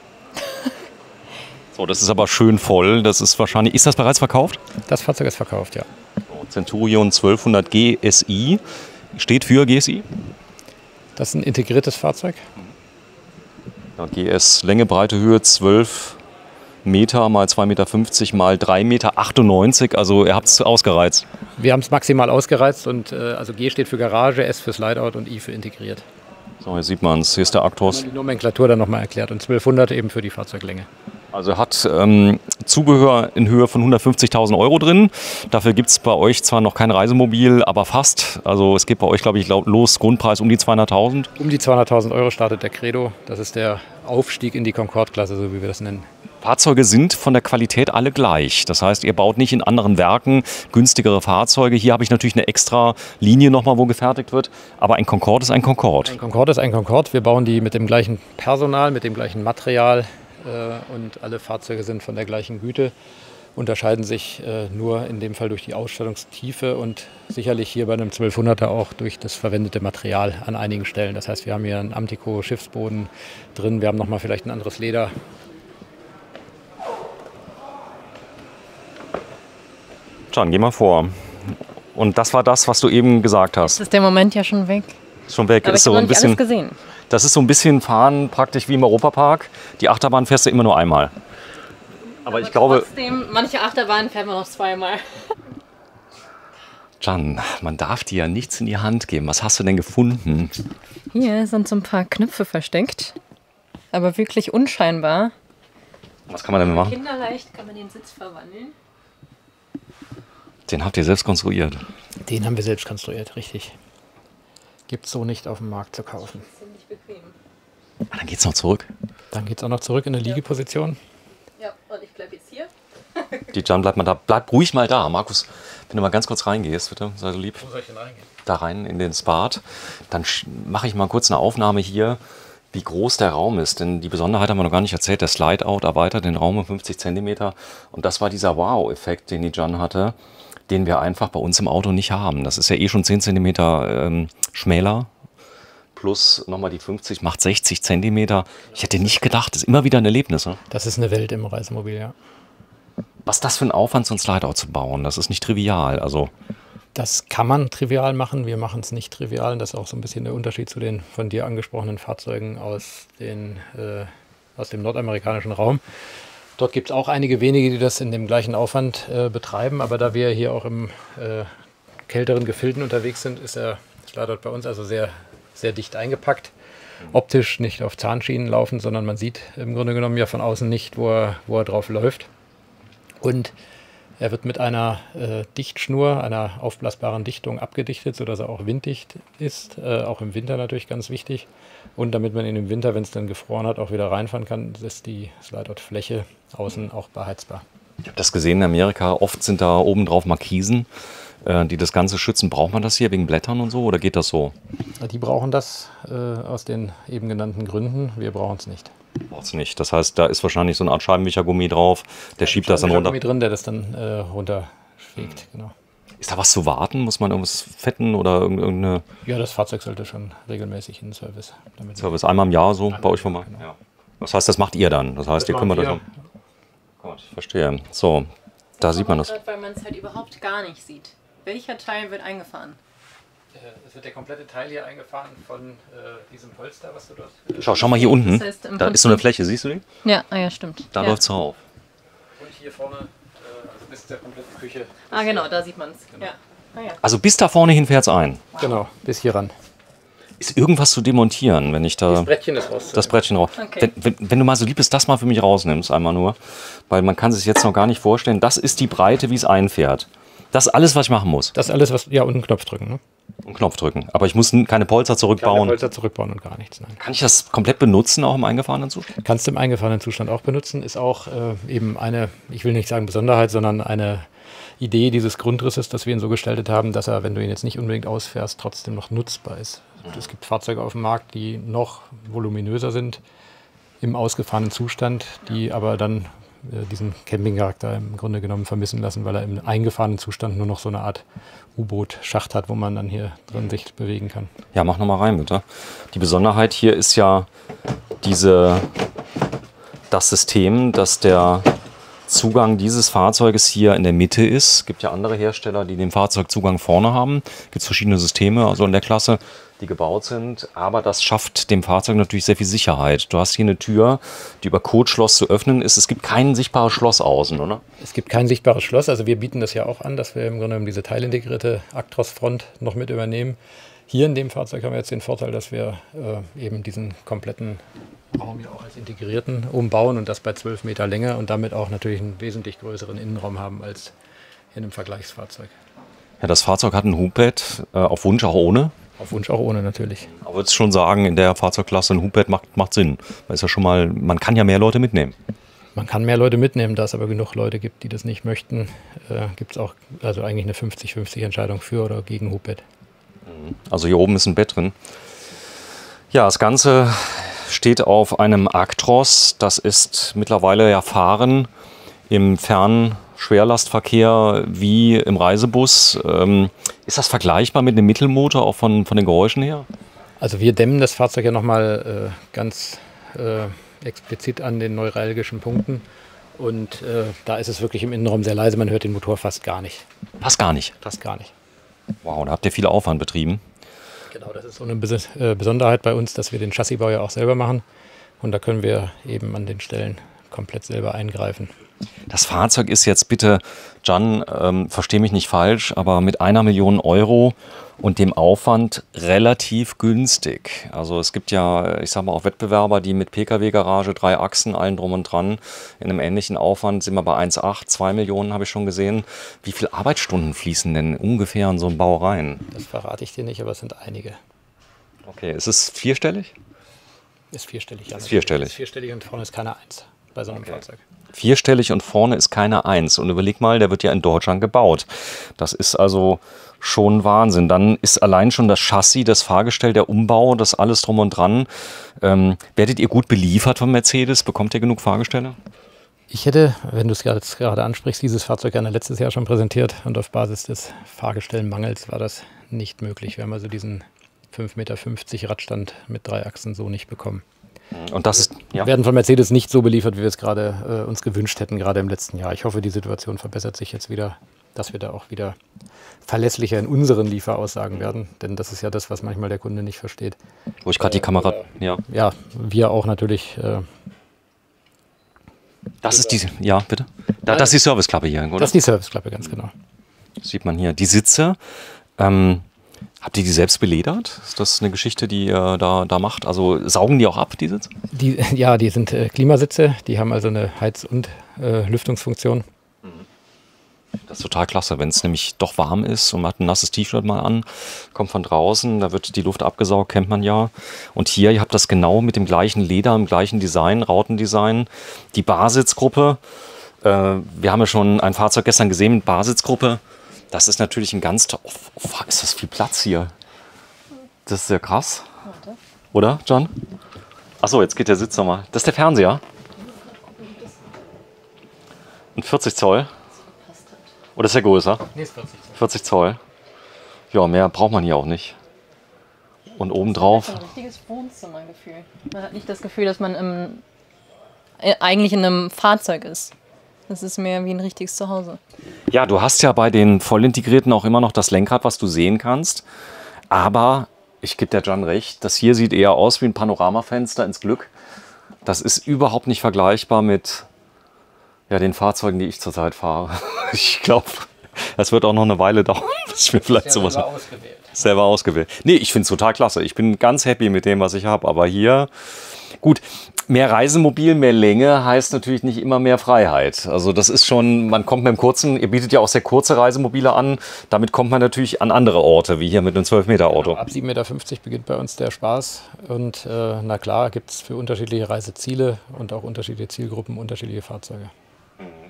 So, das ist aber schön voll. Das ist wahrscheinlich. Ist das bereits verkauft? Das Fahrzeug ist verkauft, ja. So, Centurion 1200 GSI. Steht für GSI? Das ist ein integriertes Fahrzeug. Ja, GS Länge, Breite, Höhe 12 Meter mal 2,50 Meter mal 3,98 Meter. Also ihr habt es ausgereizt. Wir haben es maximal ausgereizt und also G steht für Garage, S für Slideout und I für integriert. So, hier sieht man es. Hier ist der Actros. Die Nomenklatur dann nochmal erklärt und 1200 eben für die Fahrzeuglänge. Also er hat Zubehör in Höhe von 150.000 Euro drin. Dafür gibt es bei euch zwar noch kein Reisemobil, aber fast. Also es geht bei euch, glaube ich, los Grundpreis um die 200.000. Um die 200.000 Euro startet der Credo. Das ist der Aufstieg in die Concorde-Klasse, so wie wir das nennen. Fahrzeuge sind von der Qualität alle gleich. Das heißt, ihr baut nicht in anderen Werken günstigere Fahrzeuge. Hier habe ich natürlich eine extra Linie nochmal, wo gefertigt wird. Aber ein Concorde ist ein Concorde. Ein Concorde ist ein Concorde. Wir bauen die mit dem gleichen Personal, mit dem gleichen Material. Und alle Fahrzeuge sind von der gleichen Güte, unterscheiden sich nur in dem Fall durch die Ausstattungstiefe und sicherlich hier bei einem 1200er auch durch das verwendete Material an einigen Stellen. Das heißt, wir haben hier einen Amtico-Schiffsboden drin, wir haben nochmal vielleicht ein anderes Leder. Can, geh mal vor. Und das war das, was du eben gesagt hast. Jetzt ist der Moment ja schon weg. Ist schon weg. Aber Ist ich so habe ein noch nicht bisschen. alles gesehen. Das ist so ein bisschen Fahren praktisch wie im Europapark. Die Achterbahn fährst du immer nur einmal. Aber ich glaube, Trotzdem, manche Achterbahnen fährt man noch zweimal. Can, man darf dir ja nichts in die Hand geben. Was hast du denn gefunden? Hier sind so ein paar Knöpfe versteckt. Aber wirklich unscheinbar. Was kann man damit machen? Kinderleicht kann man den Sitz verwandeln. Den habt ihr selbst konstruiert. Den haben wir selbst konstruiert, richtig. Gibt es so nicht auf dem Markt zu kaufen. Ziemlich bequem. Ah, dann geht's noch zurück. Dann geht es auch noch zurück in eine Liegeposition. Ja, und ich bleibe jetzt hier. Die Can, bleib mal da. Bleib ruhig mal da. Markus, wenn du mal ganz kurz reingehst, bitte, sei so lieb. Wo soll ich denn reingehen? Da rein in den Spat. Dann mache ich mal kurz eine Aufnahme hier, wie groß der Raum ist. Denn die Besonderheit haben wir noch gar nicht erzählt. Der Slide-Out erweitert den Raum um 50 cm. Und das war dieser Wow-Effekt, den die Can hatte, den wir einfach bei uns im Auto nicht haben. Das ist ja eh schon 10 cm schmäler. Plus nochmal die 50 macht 60 cm. Ich hätte nicht gedacht, das ist immer wieder ein Erlebnis. Ne? Das ist eine Welt im Reisemobil, ja. Was das für ein Aufwand, so ein Slide-Out zu bauen, das ist nicht trivial. Also Das kann man trivial machen, wir machen es nicht trivial. Und das ist auch so ein bisschen der Unterschied zu den von dir angesprochenen Fahrzeugen aus dem nordamerikanischen Raum. Dort gibt es auch einige wenige, die das in dem gleichen Aufwand betreiben. Aber da wir hier auch im kälteren Gefilden unterwegs sind, ist der Slide-Out bei uns also sehr, sehr dicht eingepackt. Optisch nicht auf Zahnschienen laufen, sondern man sieht im Grunde genommen ja von außen nicht, wo er drauf läuft. Und er wird mit einer Dichtschnur, einer aufblasbaren Dichtung abgedichtet, sodass er auch winddicht ist. Auch im Winter natürlich ganz wichtig. Und damit man ihn im Winter, wenn es dann gefroren hat, auch wieder reinfahren kann, ist die Slide-Out-Fläche außen auch beheizbar. ich habe das gesehen in Amerika. Oft sind da oben drauf Markisen, die das Ganze schützen. Braucht man das hier wegen Blättern und so oder geht das so? Die brauchen das aus den eben genannten Gründen. Wir brauchen es nicht. Braucht's nicht. Das heißt, da ist wahrscheinlich so eine Art Scheibenwischergummi drauf. Der schiebt das dann runter. Gummi drin, der das dann runterfegt. Genau. Ist da was zu warten? Muss man irgendwas fetten oder irgendeine Ja, das Fahrzeug sollte schon regelmäßig in den Service. Damit Service einmal im Jahr so bei euch vorbei? Genau. Ja. Das heißt, das macht ihr dann. Das heißt, ihr kümmert euch um. Gut, ich verstehe. So, da sieht man das. Weil man es halt überhaupt gar nicht sieht. Welcher Teil wird eingefahren? Es wird der komplette Teil hier eingefahren von diesem Polster, was du dort... Schau mal hier unten. Das heißt, im Da ist so eine Fläche, siehst du die? Ja, ja, stimmt. Da ja. läuft's rauf. Und hier vorne, also bis zur kompletten Küche. Ah, genau, da sieht man es. Genau. Ja. Ah, ja. Also bis da vorne hin fährt's ein. Genau, bis hier ran. Ist irgendwas zu demontieren, wenn ich da... Das Brettchen ist raus. Das Brettchen raus. Okay. Wenn du mal so lieb bist, das mal für mich rausnimmst, einmal nur. Weil man kann sich jetzt noch gar nicht vorstellen, das ist die Breite, wie es einfährt. Das ist alles, was ich machen muss. Das ist alles, was... Ja, und einen Knopf drücken, ne? Und Knopf drücken. Aber ich muss keine Polster zurückbauen. Keine Polster zurückbauen und gar nichts, nein. Kann ich das komplett benutzen, auch im eingefahrenen Zustand? Kannst du im eingefahrenen Zustand auch benutzen. Ist auch eben eine, ich will nicht sagen Besonderheit, sondern eine Idee dieses Grundrisses, dass wir ihn so gestaltet haben, dass er, wenn du ihn jetzt nicht unbedingt ausfährst, trotzdem noch nutzbar ist. Es gibt Fahrzeuge auf dem Markt, die noch voluminöser sind im ausgefahrenen Zustand, die aber dann diesen Campingcharakter im Grunde genommen vermissen lassen, weil er im eingefahrenen Zustand nur noch so eine Art U-Boot-Schacht hat, wo man dann hier drin sich bewegen kann. Ja, mach noch mal rein, bitte. Die Besonderheit hier ist ja das System, dass der Zugang dieses Fahrzeuges hier in der Mitte ist. Es gibt ja andere Hersteller, die den Fahrzeugzugang vorne haben. Es gibt verschiedene Systeme, also in der Klasse, die gebaut sind. Aber das schafft dem Fahrzeug natürlich sehr viel Sicherheit. Du hast hier eine Tür, die über Codeschloss zu öffnen ist. Es gibt kein sichtbares Schloss außen, oder? Es gibt kein sichtbares Schloss. Also wir bieten das ja auch an, dass wir im Grunde genommen diese teilintegrierte Actros-Front noch mit übernehmen. Hier in dem Fahrzeug haben wir jetzt den Vorteil, dass wir eben diesen kompletten Raum hier auch als integrierten umbauen und das bei 12 Meter Länge und damit auch natürlich einen wesentlich größeren Innenraum haben als in einem Vergleichsfahrzeug. Ja, das Fahrzeug hat ein Hubbett, auf Wunsch auch ohne. Auf Wunsch auch ohne natürlich. Aber würdest schon sagen, in der Fahrzeugklasse ein Hubbett macht Sinn. Weil es ja schon mal, man kann ja mehr Leute mitnehmen. Man kann mehr Leute mitnehmen, da es aber genug Leute gibt, die das nicht möchten, gibt es auch also eigentlich eine 50-50 Entscheidung für oder gegen Hubbett. Also hier oben ist ein Bett drin. Ja, das Ganze steht auf einem Actros. Das ist mittlerweile erfahren im Fernschwerlastverkehr wie im Reisebus. Ist das vergleichbar mit einem Mittelmotor, auch von den Geräuschen her? Also wir dämmen das Fahrzeug ja nochmal ganz explizit an den neuralgischen Punkten. Und da ist es wirklich im Innenraum sehr leise. Man hört den Motor fast gar nicht. Fast gar nicht? Fast gar nicht. Wow, da habt ihr viel Aufwand betrieben. Genau, das ist so eine Besonderheit bei uns, dass wir den Chassisbau ja auch selber machen. Und da können wir eben an den Stellen komplett selber eingreifen. Das Fahrzeug ist jetzt bitte, Can, versteh mich nicht falsch, aber mit 1 Million Euro und dem Aufwand relativ günstig. Also es gibt ja, ich sag mal, auch Wettbewerber, die mit Pkw-Garage, 3 Achsen, allen drum und dran, in einem ähnlichen Aufwand sind wir bei 1,8, 2 Millionen habe ich schon gesehen. Wie viele Arbeitsstunden fließen denn ungefähr in so einen Bau rein? Das verrate ich dir nicht, aber es sind einige. Okay, ist es vierstellig? Ist vierstellig, ja. Ist vierstellig. Ist vierstellig und vorne ist keine 1 bei so einem Fahrzeug. Vierstellig und vorne ist keine 1. Und überleg mal, der wird ja in Deutschland gebaut. Das ist also schon Wahnsinn. Dann ist allein schon das Chassis, das Fahrgestell, der Umbau, das alles drum und dran. Werdet ihr gut beliefert von Mercedes? Bekommt ihr genug Fahrgestelle? Ich hätte, wenn du es jetzt gerade ansprichst, dieses Fahrzeug gerne letztes Jahr schon präsentiert. Und auf Basis des Fahrgestellmangels war das nicht möglich. Wir haben also diesen 5,50 Meter Radstand mit 3 Achsen so nicht bekommen. Und das ist, ja. Wir werden von Mercedes nicht so beliefert, wie wir es gerade uns gewünscht hätten, gerade im letzten Jahr. Ich hoffe, die Situation verbessert sich jetzt wieder, dass wir da auch wieder verlässlicher in unseren Lieferaussagen werden. Denn das ist ja das, was manchmal der Kunde nicht versteht. Wo ich gerade die Kamera, ja. Ja, wir auch natürlich. Das ist die, ja, bitte. Das ist die Serviceklappe hier, oder? Das ist die Serviceklappe, ganz genau. Das sieht man hier. Die Sitze, habt ihr die selbst beledert? Ist das eine Geschichte, die ihr da macht? Also saugen die auch ab, die Sitze? Ja, die sind Klimasitze. Die haben also eine Heiz- und Lüftungsfunktion. Das ist total klasse, wenn es nämlich doch warm ist und man hat ein nasses T-Shirt mal an, kommt von draußen, da wird die Luft abgesaugt, kennt man ja. Und hier, ihr habt das genau mit dem gleichen Leder, im gleichen Design, Rautendesign. Die Barsitzgruppe, wir haben ja schon ein Fahrzeug gestern gesehen mit Barsitzgruppe. Das ist natürlich ein ganz... Oh, ist das viel Platz hier? Das ist ja krass. Oder, John? Achso, jetzt geht der Sitz nochmal. Das ist der Fernseher. Und 40 Zoll. Oder ist der größer? Nee, ist 40 Zoll. 40 Zoll. Ja, mehr braucht man hier auch nicht. Und obendrauf... Das ist ein richtiges Wohnzimmergefühl. Man hat nicht das Gefühl, dass man eigentlich in einem Fahrzeug ist. Das ist mehr wie ein richtiges Zuhause. Ja, du hast ja bei den vollintegrierten auch immer noch das Lenkrad, was du sehen kannst. Aber ich gebe der Can recht, das hier sieht eher aus wie ein Panoramafenster ins Glück. Das ist überhaupt nicht vergleichbar mit den Fahrzeugen, die ich zurzeit fahre. Ich glaube, das wird auch noch eine Weile dauern, bis wir vielleicht sowas haben. Selber ausgewählt. Nee, ich finde es total klasse. Ich bin ganz happy mit dem, was ich habe. Aber hier, gut, mehr Reisemobil, mehr Länge heißt natürlich nicht immer mehr Freiheit. Also das ist schon, man kommt mit dem kurzen, ihr bietet ja auch sehr kurze Reisemobile an. Damit kommt man natürlich an andere Orte, wie hier mit einem 12-Meter-Auto. Genau, ab 7,50 Meter beginnt bei uns der Spaß. Und na klar, gibt es für unterschiedliche Reiseziele und auch unterschiedliche Zielgruppen unterschiedliche Fahrzeuge.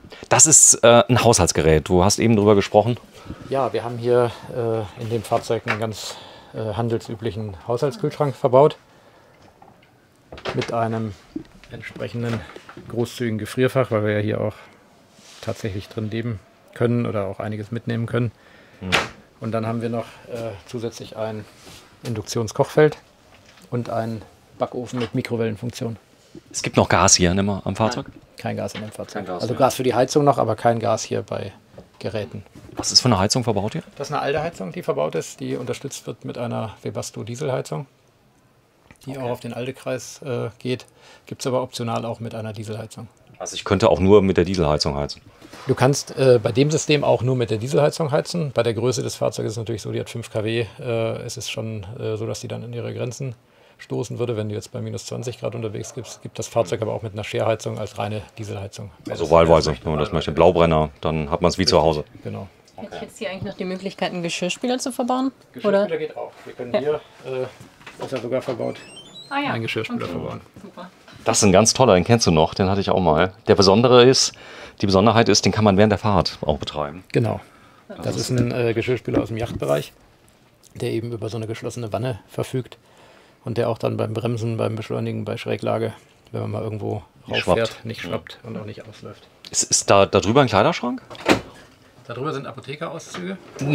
Das ist ein Haushaltsgerät. Du hast eben drüber gesprochen. Ja, wir haben hier in dem Fahrzeug einen ganz handelsüblichen Haushaltskühlschrank verbaut. Mit einem entsprechenden großzügigen Gefrierfach, weil wir ja hier auch tatsächlich drin leben können oder auch einiges mitnehmen können. Und dann haben wir noch zusätzlich ein Induktionskochfeld und einen Backofen mit Mikrowellenfunktion. Es gibt noch Gas hier immer am Fahrzeug? Nein, kein Gas in dem Fahrzeug. Gas Also mehr. Gas für die Heizung noch, aber kein Gas hier bei Geräten. Was ist für eine Heizung verbaut hier? Das ist eine alte Heizung, die verbaut ist, die unterstützt wird mit einer Webasto Dieselheizung, die auch auf den Aldekreis geht. Gibt es aber optional auch mit einer Dieselheizung. Also ich könnte auch nur mit der Dieselheizung heizen. Du kannst bei dem System auch nur mit der Dieselheizung heizen. Bei der Größe des Fahrzeugs ist es natürlich so, die hat 5 kW. Es ist schon so, dass die dann in ihre Grenzen stoßen würde. Wenn du jetzt bei minus 20 Grad unterwegs bist, gibt das Fahrzeug aber auch mit einer Scherheizung als reine Dieselheizung. Also wahlweise, wenn man das möchte. Blaubrenner, dann hat man es wie zu Hause. Genau. Hätte ich jetzt hier eigentlich noch die Möglichkeit, einen Geschirrspüler zu verbauen? Geschirrspüler geht auch. Wir können hier, ist ja sogar verbaut, Ah ja. einen Geschirrspüler verbauen. Super. Das ist ein ganz toller, den kennst du noch, den hatte ich auch mal. Die Besonderheit ist, den kann man während der Fahrt auch betreiben. Genau. Das ist ein Geschirrspüler aus dem Yachtbereich, der eben über so eine geschlossene Wanne verfügt und der auch dann beim Bremsen, beim Beschleunigen, bei Schräglage, wenn man mal irgendwo Nicht rauffährt, nicht schwappt und auch nicht ausläuft. Ist da drüber ein Kleiderschrank? Darüber sind Apothekerauszüge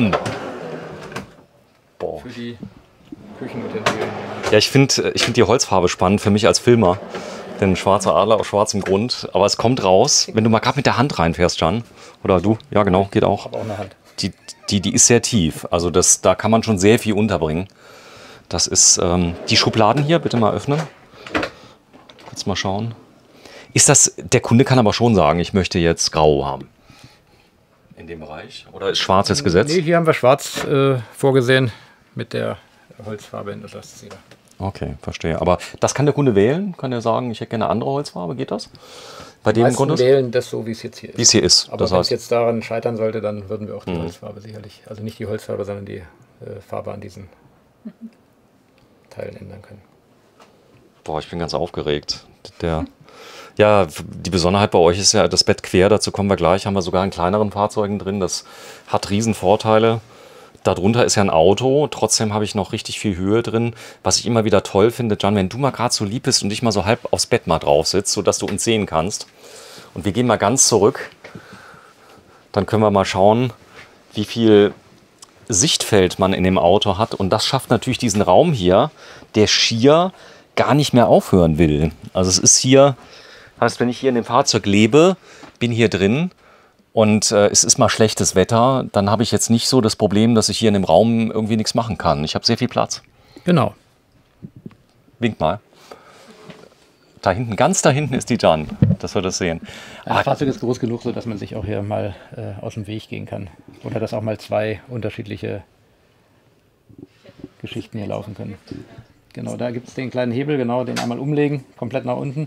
Boah. für die Küchenutensilien. Ja, ich find die Holzfarbe spannend für mich als Filmer. Denn schwarzer Adler auf schwarzem Grund. Aber es kommt raus, wenn du mal gerade mit der Hand reinfährst, Jan. Oder du? Ja, genau, geht auch. Aber auch eine Hand. Die ist sehr tief. Also da kann man schon sehr viel unterbringen. Das ist die Schubladen hier, bitte mal öffnen. Kurz mal schauen. Der Kunde kann aber schon sagen, ich möchte jetzt grau haben. In dem Bereich? Oder ist schwarz jetzt gesetzt? Nee, hier haben wir schwarz vorgesehen mit der Holzfarbe in der Lastzieher. Okay, verstehe. Aber das kann der Kunde wählen? Kann er sagen, ich hätte gerne eine andere Holzfarbe? Geht das? Bei dem Meisten Grund wählen das so, wie es jetzt hier ist. wie es hier ist. Aber Das wenn es heißt, jetzt daran scheitern sollte, dann würden wir auch die Holzfarbe sicherlich, also nicht die Holzfarbe, sondern die Farbe an diesen Teilen ändern können. boah, ich bin ganz aufgeregt. Ja, die Besonderheit bei euch ist ja das Bett quer, dazu kommen wir gleich, haben wir sogar in kleineren Fahrzeugen drin, das hat riesen Vorteile. Darunter ist ja ein Auto, trotzdem habe ich noch richtig viel Höhe drin. Was ich immer wieder toll finde, Jan, wenn du mal gerade so lieb bist und dich mal so halb aufs Bett mal drauf sitzt, sodass du uns sehen kannst. Und wir gehen mal ganz zurück, dann können wir mal schauen, wie viel Sichtfeld man in dem Auto hat. Und das schafft natürlich diesen Raum hier, der schier gar nicht mehr aufhören will. Also es ist hier, heißt, wenn ich hier in dem Fahrzeug lebe, bin hier drin und es ist mal schlechtes Wetter, dann habe ich jetzt nicht so das Problem, dass ich hier in dem Raum irgendwie nichts machen kann. Ich habe sehr viel Platz. Genau. Wink mal. Da hinten, ganz da hinten ist die Jan, dass wir das sehen. Das Fahrzeug ist groß genug, sodass man sich auch hier mal aus dem Weg gehen kann. Oder dass auch mal 2 unterschiedliche Geschichten hier laufen können. Genau, da gibt es den kleinen Hebel, genau, den einmal umlegen, komplett nach unten.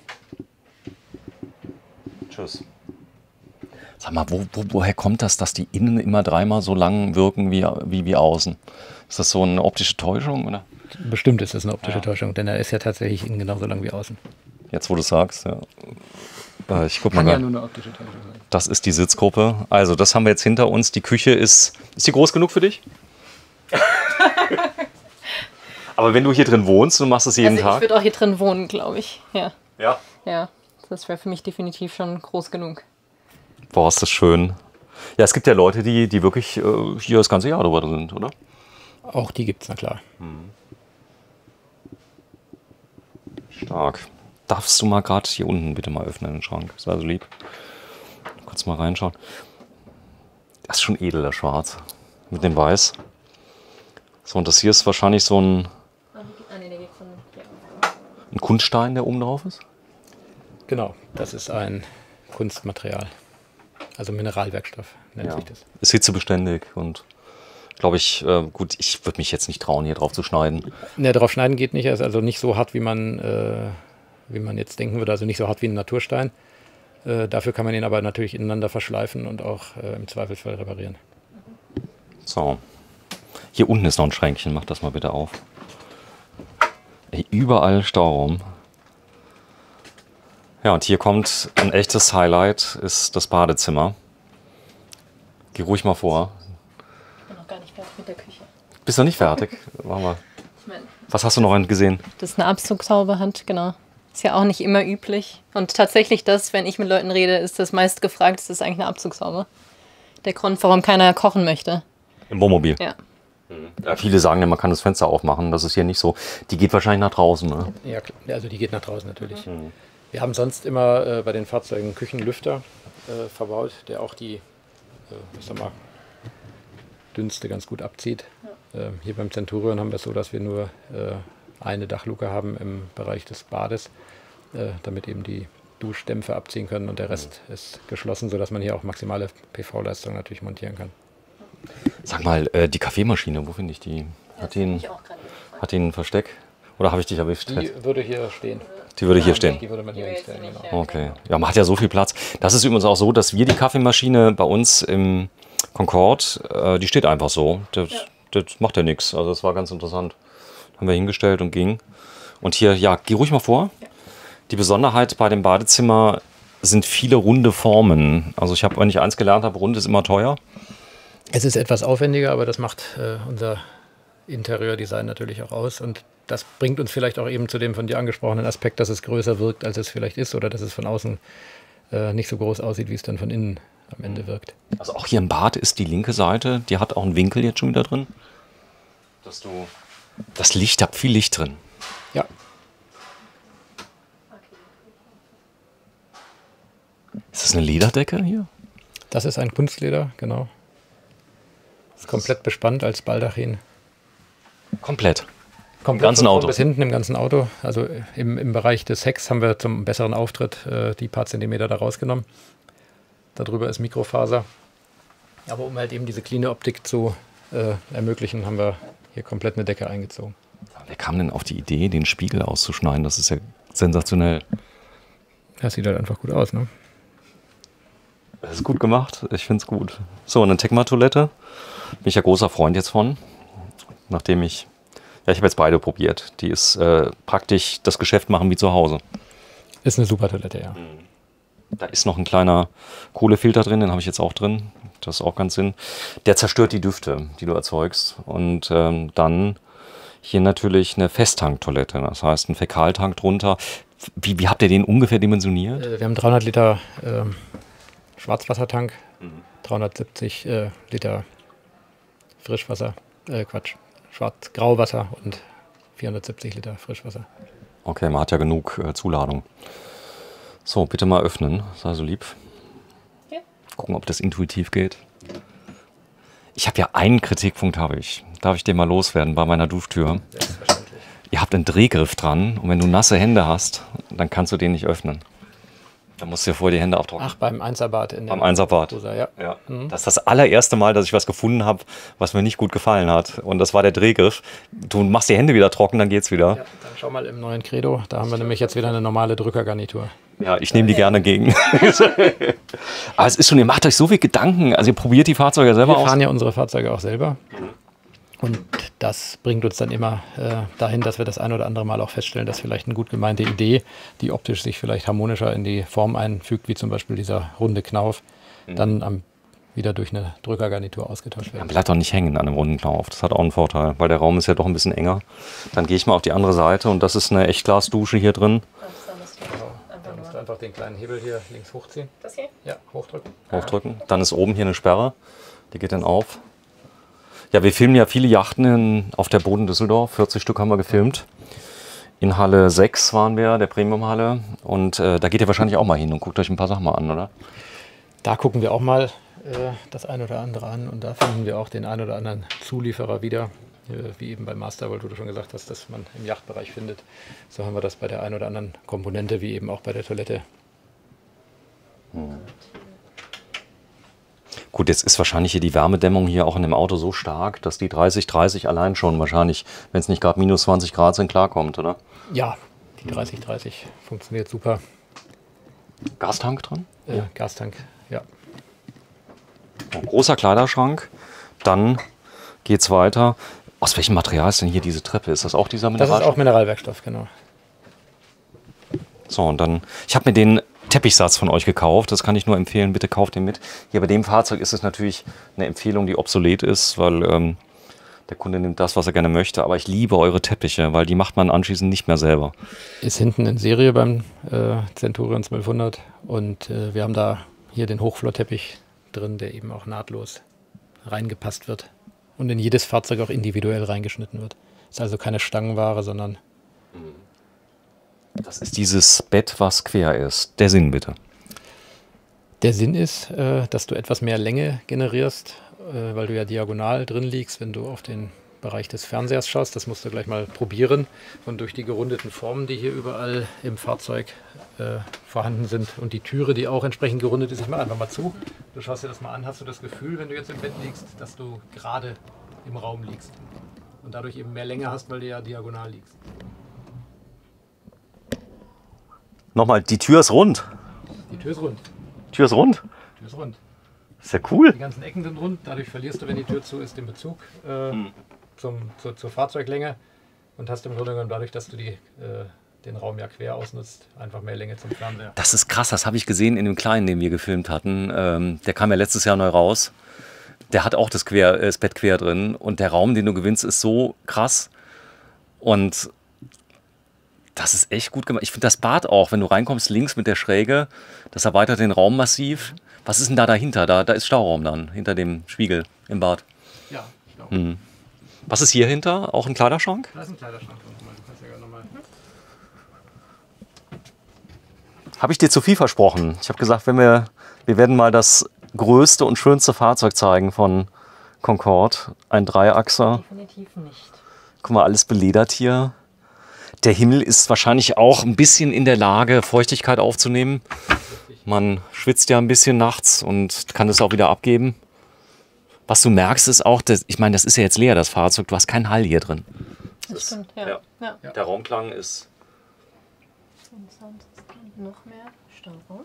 Tschüss. Sag mal, woher kommt das, dass die innen immer dreimal so lang wirken wie außen? Ist das so eine optische Täuschung, oder? Bestimmt ist das eine optische Täuschung, denn er ist ja tatsächlich innen genauso lang wie außen. Jetzt, wo du sagst, ja. Ich guck mal Kann ja rein. nur eine optische Täuschung sein. Das ist die Sitzgruppe. Also, das haben wir jetzt hinter uns. Die Küche ist die groß genug für dich? Aber wenn du hier drin wohnst, du machst es jeden Ich Tag. würde auch hier drin wohnen, glaube ich. Ja. Ja. Ja. Das wäre für mich definitiv schon groß genug. Boah, ist das schön. Ja, es gibt ja Leute, die wirklich hier das ganze Jahr drüber sind, oder? Auch die gibt es, na klar. Stark. Darfst du mal gerade hier unten bitte mal öffnen, den Schrank? Ist also lieb. Kurz mal reinschauen. Das ist schon edel, der Schwarz. Mit dem Weiß. So, und das hier ist wahrscheinlich so ein Kunststein, der oben drauf ist? Genau, das ist ein Kunstmaterial. Also Mineralwerkstoff nennt sich das. Ist hitzebeständig und glaube ich, gut, ich würde mich jetzt nicht trauen, hier drauf zu schneiden. Ne, drauf schneiden geht nicht. Er ist also nicht so hart, wie man jetzt denken würde. Also nicht so hart wie ein Naturstein. Dafür kann man ihn aber natürlich ineinander verschleifen und auch im Zweifelsfall reparieren. So. Hier unten ist noch ein Schränkchen, mach das mal bitte auf. Ey, überall Stauraum. Ja, und hier kommt ein echtes Highlight, ist das Badezimmer. Geh ruhig mal vor. Ich bin noch gar nicht fertig mit der Küche. Bist du noch nicht fertig? Machen wir. Was hast du noch gesehen? Das ist eine Abzugshaube hat, genau. Ist ja auch nicht immer üblich. Und tatsächlich das, wenn ich mit Leuten rede, ist das meist gefragt, ist das eigentlich eine Abzugshaube. Der Grund, warum keiner kochen möchte. Im Wohnmobil? Ja. Ja, viele sagen ja, man kann das Fenster aufmachen. Das ist hier nicht so. Die geht wahrscheinlich nach draußen, ne? Ja, also die geht nach draußen natürlich. Wir haben sonst immer bei den Fahrzeugen Küchenlüfter verbaut, der auch die ich sag mal, Dünste ganz gut abzieht. Hier beim Centurion haben wir es so, dass wir nur eine Dachluke haben im Bereich des Bades, damit eben die Duschdämpfe abziehen können und der Rest ist geschlossen, sodass man hier auch maximale PV-Leistung natürlich montieren kann. Sag mal, die Kaffeemaschine, wo finde ich die? Hat die ein Versteck? Oder habe ich dich erwischt? Die würde hier stehen. Die würde hier stehen? Die würde man hier hinstellen, genau. Okay. Ja, man hat ja so viel Platz. Das ist übrigens auch so, dass wir die Kaffeemaschine bei uns im Concorde, die steht einfach so. Das macht ja nichts. Also das war ganz interessant. Haben wir hingestellt und ging. Und hier, ja, geh ruhig mal vor. Die Besonderheit bei dem Badezimmer sind viele runde Formen. Also ich habe, wenn ich eins gelernt habe, rund ist immer teuer. Es ist etwas aufwendiger, aber das macht unser Interieurdesign natürlich auch aus. Und das bringt uns vielleicht auch eben zu dem von dir angesprochenen Aspekt, dass es größer wirkt, als es vielleicht ist. Oder dass es von außen nicht so groß aussieht, wie es dann von innen am Ende wirkt. Also auch hier im Bad ist die linke Seite, die hat auch einen Winkel jetzt schon wieder drin. Das Licht, hat viel Licht drin. Ja. Ist das eine Lederdecke hier? Das ist ein Kunstleder, genau. Ist komplett bespannt als Baldachin. Komplett. Im ganzen Auto. Bis hinten im ganzen Auto. Also im Bereich des Hecks haben wir zum besseren Auftritt die paar Zentimeter da rausgenommen. Darüber ist Mikrofaser. Aber um halt eben diese cleane Optik zu ermöglichen, haben wir hier komplett eine Decke eingezogen. Wer kam denn auf die Idee, den Spiegel auszuschneiden? Das ist ja sensationell. Das sieht halt einfach gut aus, ne? Das ist gut gemacht. Ich finde es gut. So, eine Tecma-Toilette. Bin ich ja großer Freund jetzt von. Nachdem ich habe jetzt beide probiert. Die ist praktisch das Geschäft machen wie zu Hause. Ist eine super Toilette, ja. Da ist noch ein kleiner Kohlefilter drin, den habe ich jetzt auch drin. Das ist auch ganz Sinn. Der zerstört die Düfte, die du erzeugst. Und dann hier natürlich eine Festtanktoilette. Das heißt, ein Fäkaltank drunter. Wie habt ihr den ungefähr dimensioniert? Wir haben 300 Liter Schwarzwassertank, 370 Liter Frischwasser, Grauwasser und 470 Liter Frischwasser. Okay, man hat ja genug Zuladung. So, bitte mal öffnen, sei so lieb. Ja. Gucken, ob das intuitiv geht. Ich habe ja einen Kritikpunkt, habe ich. Darf ich den mal loswerden bei meiner Duschtür? Selbstverständlich. Ihr habt einen Drehgriff dran und wenn du nasse Hände hast, dann kannst du den nicht öffnen. Da musst du dir vorher die Hände abtrocknen. Ach, beim Einzerbad. Beim Einzerbad. Ja. Ja. Das ist das allererste Mal, dass ich was gefunden habe, was mir nicht gut gefallen hat. Und das war der Drehgriff. Du machst die Hände wieder trocken, dann geht's wieder. Ja, dann schau mal im neuen Credo. Da haben wir nämlich jetzt wieder eine normale Drückergarnitur. Ja, ich nehme die gerne gegen. Aber es ist schon, ihr macht euch so viel Gedanken. Also ihr probiert die Fahrzeuge selber aus. Wir fahren ja unsere Fahrzeuge auch selber. Und das bringt uns dann immer dahin, dass wir das ein oder andere Mal auch feststellen, dass vielleicht eine gut gemeinte Idee, die optisch sich vielleicht harmonischer in die Form einfügt, wie zum Beispiel dieser runde Knauf, dann wieder durch eine Drückergarnitur ausgetauscht wird. Dann bleibt doch nicht hängen an einem runden Knauf. Das hat auch einen Vorteil, weil der Raum ist ja doch ein bisschen enger. Dann gehe ich mal auf die andere Seite und das ist eine Echtglasdusche hier drin. Dann musst du einfach den kleinen Hebel hier links hochziehen. Das hier? Ja, hochdrücken. Hochdrücken. Dann ist oben hier eine Sperre. Die geht dann auf. Ja, wir filmen ja viele Yachten auf der Boden Düsseldorf. 40 Stück haben wir gefilmt. In Halle 6 waren wir, der Premium-Halle. Und da geht ihr wahrscheinlich auch mal hin und guckt euch ein paar Sachen mal an, oder? Da gucken wir auch mal das ein oder andere an. Und da finden wir auch den ein oder anderen Zulieferer wieder. Wie eben bei Mastervolt, wo du schon gesagt hast, dass man im Yachtbereich findet. So haben wir das bei der ein oder anderen Komponente, wie eben auch bei der Toilette. Gut, jetzt ist wahrscheinlich hier die Wärmedämmung hier auch in dem Auto so stark, dass die 30/30 allein schon wahrscheinlich, wenn es nicht gerade minus 20 Grad sind, klarkommt, oder? Ja, die 30/30 funktioniert super. Gastank dran? Gastank, ja. Ein großer Kleiderschrank. Dann geht es weiter. Aus welchem Material ist denn hier diese Treppe? Ist das auch dieser Das Mineralstoff? ist auch Mineralwerkstoff, genau. So, und dann, ich habe mir den Teppichsatz von euch gekauft. Das kann ich nur empfehlen. Bitte kauft den mit. Hier bei dem Fahrzeug ist es natürlich eine Empfehlung, die obsolet ist, weil der Kunde nimmt das, was er gerne möchte. Aber ich liebe eure Teppiche, weil die macht man anschließend nicht mehr selber. Ist hinten in Serie beim Centurion 1200 und wir haben da hier den Hochflorteppich drin, der eben auch nahtlos reingepasst wird und in jedes Fahrzeug auch individuell reingeschnitten wird. Ist also keine Stangenware, sondern... Das ist dieses Bett, was quer ist. Der Sinn bitte. Der Sinn ist, dass du etwas mehr Länge generierst, weil du ja diagonal drin liegst, wenn du auf den Bereich des Fernsehers schaust. Das musst du gleich mal probieren. Und durch die gerundeten Formen, die hier überall im Fahrzeug vorhanden sind und die Türe, die auch entsprechend gerundet ist. Ich mache einfach mal zu. Du schaust dir das mal an. Hast du das Gefühl, wenn du jetzt im Bett liegst, dass du gerade im Raum liegst und dadurch eben mehr Länge hast, weil du ja diagonal liegst? Nochmal, die Tür ist rund. Die Tür ist rund. Die Tür ist rund? Die Tür ist rund. Ist ja cool. Die ganzen Ecken sind rund. Dadurch verlierst du, wenn die Tür zu ist, den Bezug zur Fahrzeuglänge und hast im Grunde genommen dadurch, dass du den Raum ja quer ausnutzt, einfach mehr Länge zum Fernseher. Das ist krass, das habe ich gesehen in dem Kleinen, den wir gefilmt hatten. Der kam ja letztes Jahr neu raus. Der hat auch das Bett quer drin und der Raum, den du gewinnst, ist so krass. Und das ist echt gut gemacht. Ich finde das Bad auch, wenn du reinkommst, links mit der Schräge, das erweitert den Raum massiv. Was ist denn da dahinter? Da ist Stauraum dann, hinter dem Spiegel im Bad. Ja, Stauraum. Was ist hier hinter? Auch ein Kleiderschrank? Da ist ein Kleiderschrank. Du kannst ja nochmal. Habe ich dir zu viel versprochen? Ich habe gesagt, wir werden mal das größte und schönste Fahrzeug zeigen von Concorde. Ein Dreiachser. Definitiv nicht. Guck mal, alles beledert hier. Der Himmel ist wahrscheinlich auch ein bisschen in der Lage, Feuchtigkeit aufzunehmen. Man schwitzt ja ein bisschen nachts und kann es auch wieder abgeben. Was du merkst, ist auch, ich meine, das ist ja jetzt leer, das Fahrzeug. Du hast keinen Hall hier drin. Das stimmt, ja. Ja. Der Raumklang ist... Noch mehr Stauraum.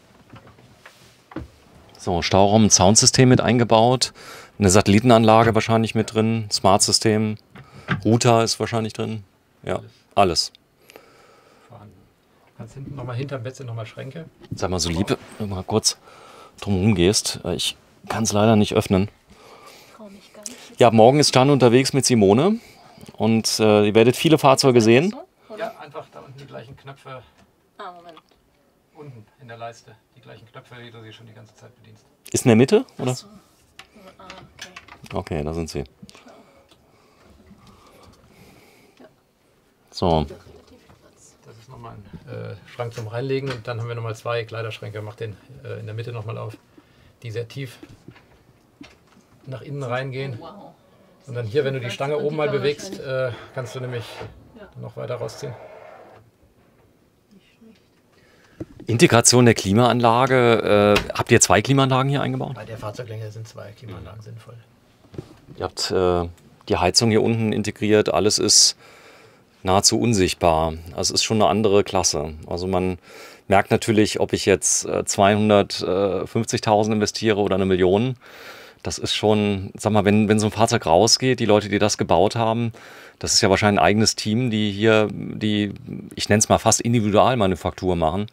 So, Stauraum, ein Soundsystem mit eingebaut. Eine Satellitenanlage wahrscheinlich mit drin. Smart-System. Router ist wahrscheinlich drin. Ja, alles. Vorhanden. Du kannst hinten nochmal hinterm Bett sind nochmal Schränke. Sei mal so lieb, wenn du mal kurz drumherum gehst. Ich kann es leider nicht öffnen. Ja, morgen ist Gian unterwegs mit Simone und ihr werdet viele Fahrzeuge sehen. Ja, einfach da unten die gleichen Knöpfe. Moment. Unten in der Leiste. Die gleichen Knöpfe, die du sie schon die ganze Zeit bedienst. Ist in der Mitte, oder? So. Okay. Okay, da sind sie. So. Das ist nochmal ein Schrank zum Reinlegen und dann haben wir nochmal 2 Kleiderschränke. Mach den in der Mitte nochmal auf, die sehr tief nach innen reingehen. Wow. Und dann hier, wenn du die Stange oben mal bewegst, kannst du nämlich noch weiter rausziehen. Integration der Klimaanlage. Habt ihr 2 Klimaanlagen hier eingebaut? Bei der Fahrzeuglänge sind 2 Klimaanlagen sinnvoll. Ihr habt die Heizung hier unten integriert. Alles ist nahezu unsichtbar. Also es ist schon eine andere Klasse. Also man merkt natürlich, ob ich jetzt 250.000 investiere oder 1 Million. Das ist schon, sag mal, wenn so ein Fahrzeug rausgeht, die Leute, die das gebaut haben, das ist ja wahrscheinlich ein eigenes Team, die hier, ich nenne es mal fast Individualmanufaktur machen.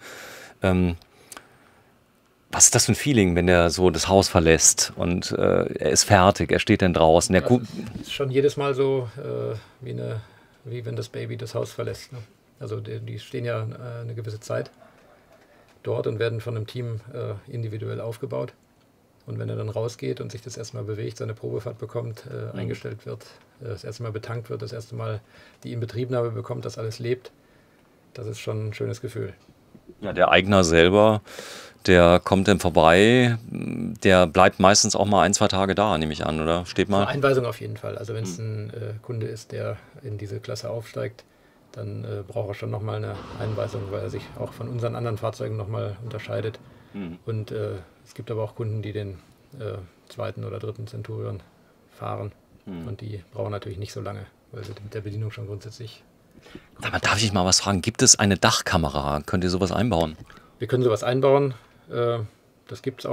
Was ist das für ein Feeling, wenn der so das Haus verlässt und er ist fertig, er steht dann draußen? Das ist schon jedes Mal so wie wenn das Baby das Haus verlässt. Ne? Also die stehen ja eine gewisse Zeit dort und werden von einem Team individuell aufgebaut. Und wenn er dann rausgeht und sich das erste Mal bewegt, seine Probefahrt bekommt, eingestellt wird, das erste Mal betankt wird, das erste Mal die Inbetriebnahme bekommt, das alles lebt, das ist schon ein schönes Gefühl. Ja, der Eigner selber, der kommt dann vorbei, der bleibt meistens auch mal 1, 2 Tage da, nehme ich an, oder? Steht mal? Eine Einweisung auf jeden Fall. Also wenn es ein Kunde ist, der in diese Klasse aufsteigt, dann braucht er schon nochmal eine Einweisung, weil er sich auch von unseren anderen Fahrzeugen nochmal unterscheidet. Und es gibt aber auch Kunden, die den 2. oder 3. Centurion fahren und die brauchen natürlich nicht so lange, weil sie mit der Bedienung schon grundsätzlich... Aber darf ich mal was fragen? Gibt es eine Dachkamera? Könnt ihr sowas einbauen? Wir können sowas einbauen, das gibt es auch.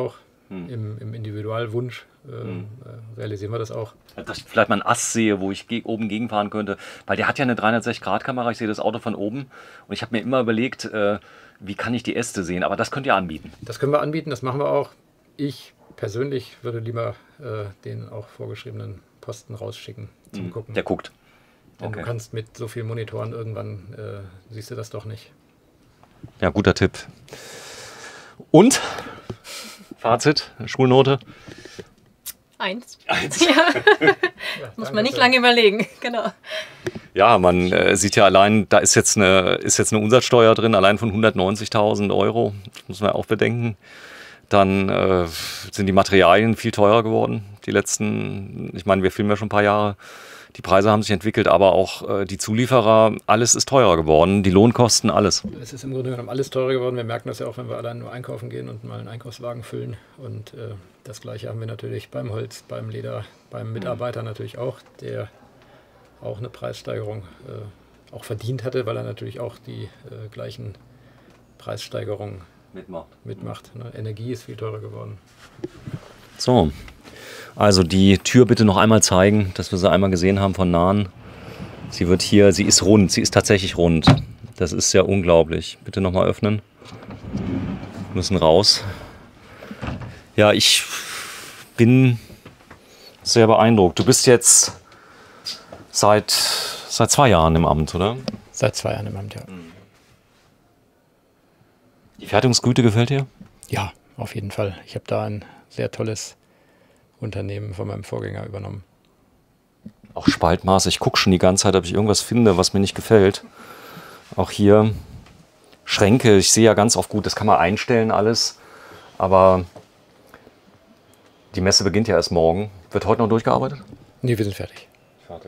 Im Individualwunsch realisieren wir das auch. Dass ich vielleicht mal einen Ast sehe, wo ich oben gegenfahren könnte. Weil der hat ja eine 360-Grad-Kamera, ich sehe das Auto von oben. Und ich habe mir immer überlegt, wie kann ich die Äste sehen? Aber das könnt ihr anbieten. Das können wir anbieten, das machen wir auch. Ich persönlich würde lieber den auch vorgeschriebenen Posten rausschicken zum Gucken. Der guckt. Denn du kannst mit so vielen Monitoren irgendwann, siehst du das doch nicht. Ja, guter Tipp. Und? Fazit, Schulnote? 1. Ja. Muss man nicht lange überlegen, genau. Ja, man sieht ja allein, da ist jetzt eine Umsatzsteuer drin, allein von 190.000 €. Das muss man auch bedenken. Dann sind die Materialien viel teurer geworden. Die letzten, ich meine, wir filmen ja schon ein paar Jahre. Die Preise haben sich entwickelt, aber auch die Zulieferer, alles ist teurer geworden. Die Lohnkosten, alles. Es ist im Grunde genommen alles teurer geworden. Wir merken das ja auch, wenn wir allein nur einkaufen gehen und mal einen Einkaufswagen füllen. Und das Gleiche haben wir natürlich beim Holz, beim Leder, beim Mitarbeiter natürlich auch, der auch eine Preissteigerung auch verdient hatte, weil er natürlich auch die gleichen Preissteigerungen mitmacht. Ne? Energie ist viel teurer geworden. So, also die Tür bitte noch einmal zeigen, dass wir sie einmal gesehen haben von nahen. Sie ist rund, sie ist tatsächlich rund. Das ist ja unglaublich. Bitte nochmal öffnen. Wir müssen raus. Ja, ich bin sehr beeindruckt. Du bist jetzt seit 2 Jahren im Amt, oder? Seit 2 Jahren im Amt, ja. Die Fertigungsgüte gefällt dir? Ja, auf jeden Fall. Ich habe da ein sehr tolles Unternehmen von meinem Vorgänger übernommen. Auch Spaltmaß. Ich gucke schon die ganze Zeit, ob ich irgendwas finde, was mir nicht gefällt. Auch hier Schränke. Ich sehe ja ganz oft gut, das kann man einstellen alles. Aber die Messe beginnt ja erst morgen. Wird heute noch durchgearbeitet? Nee, wir sind fertig. Fertig.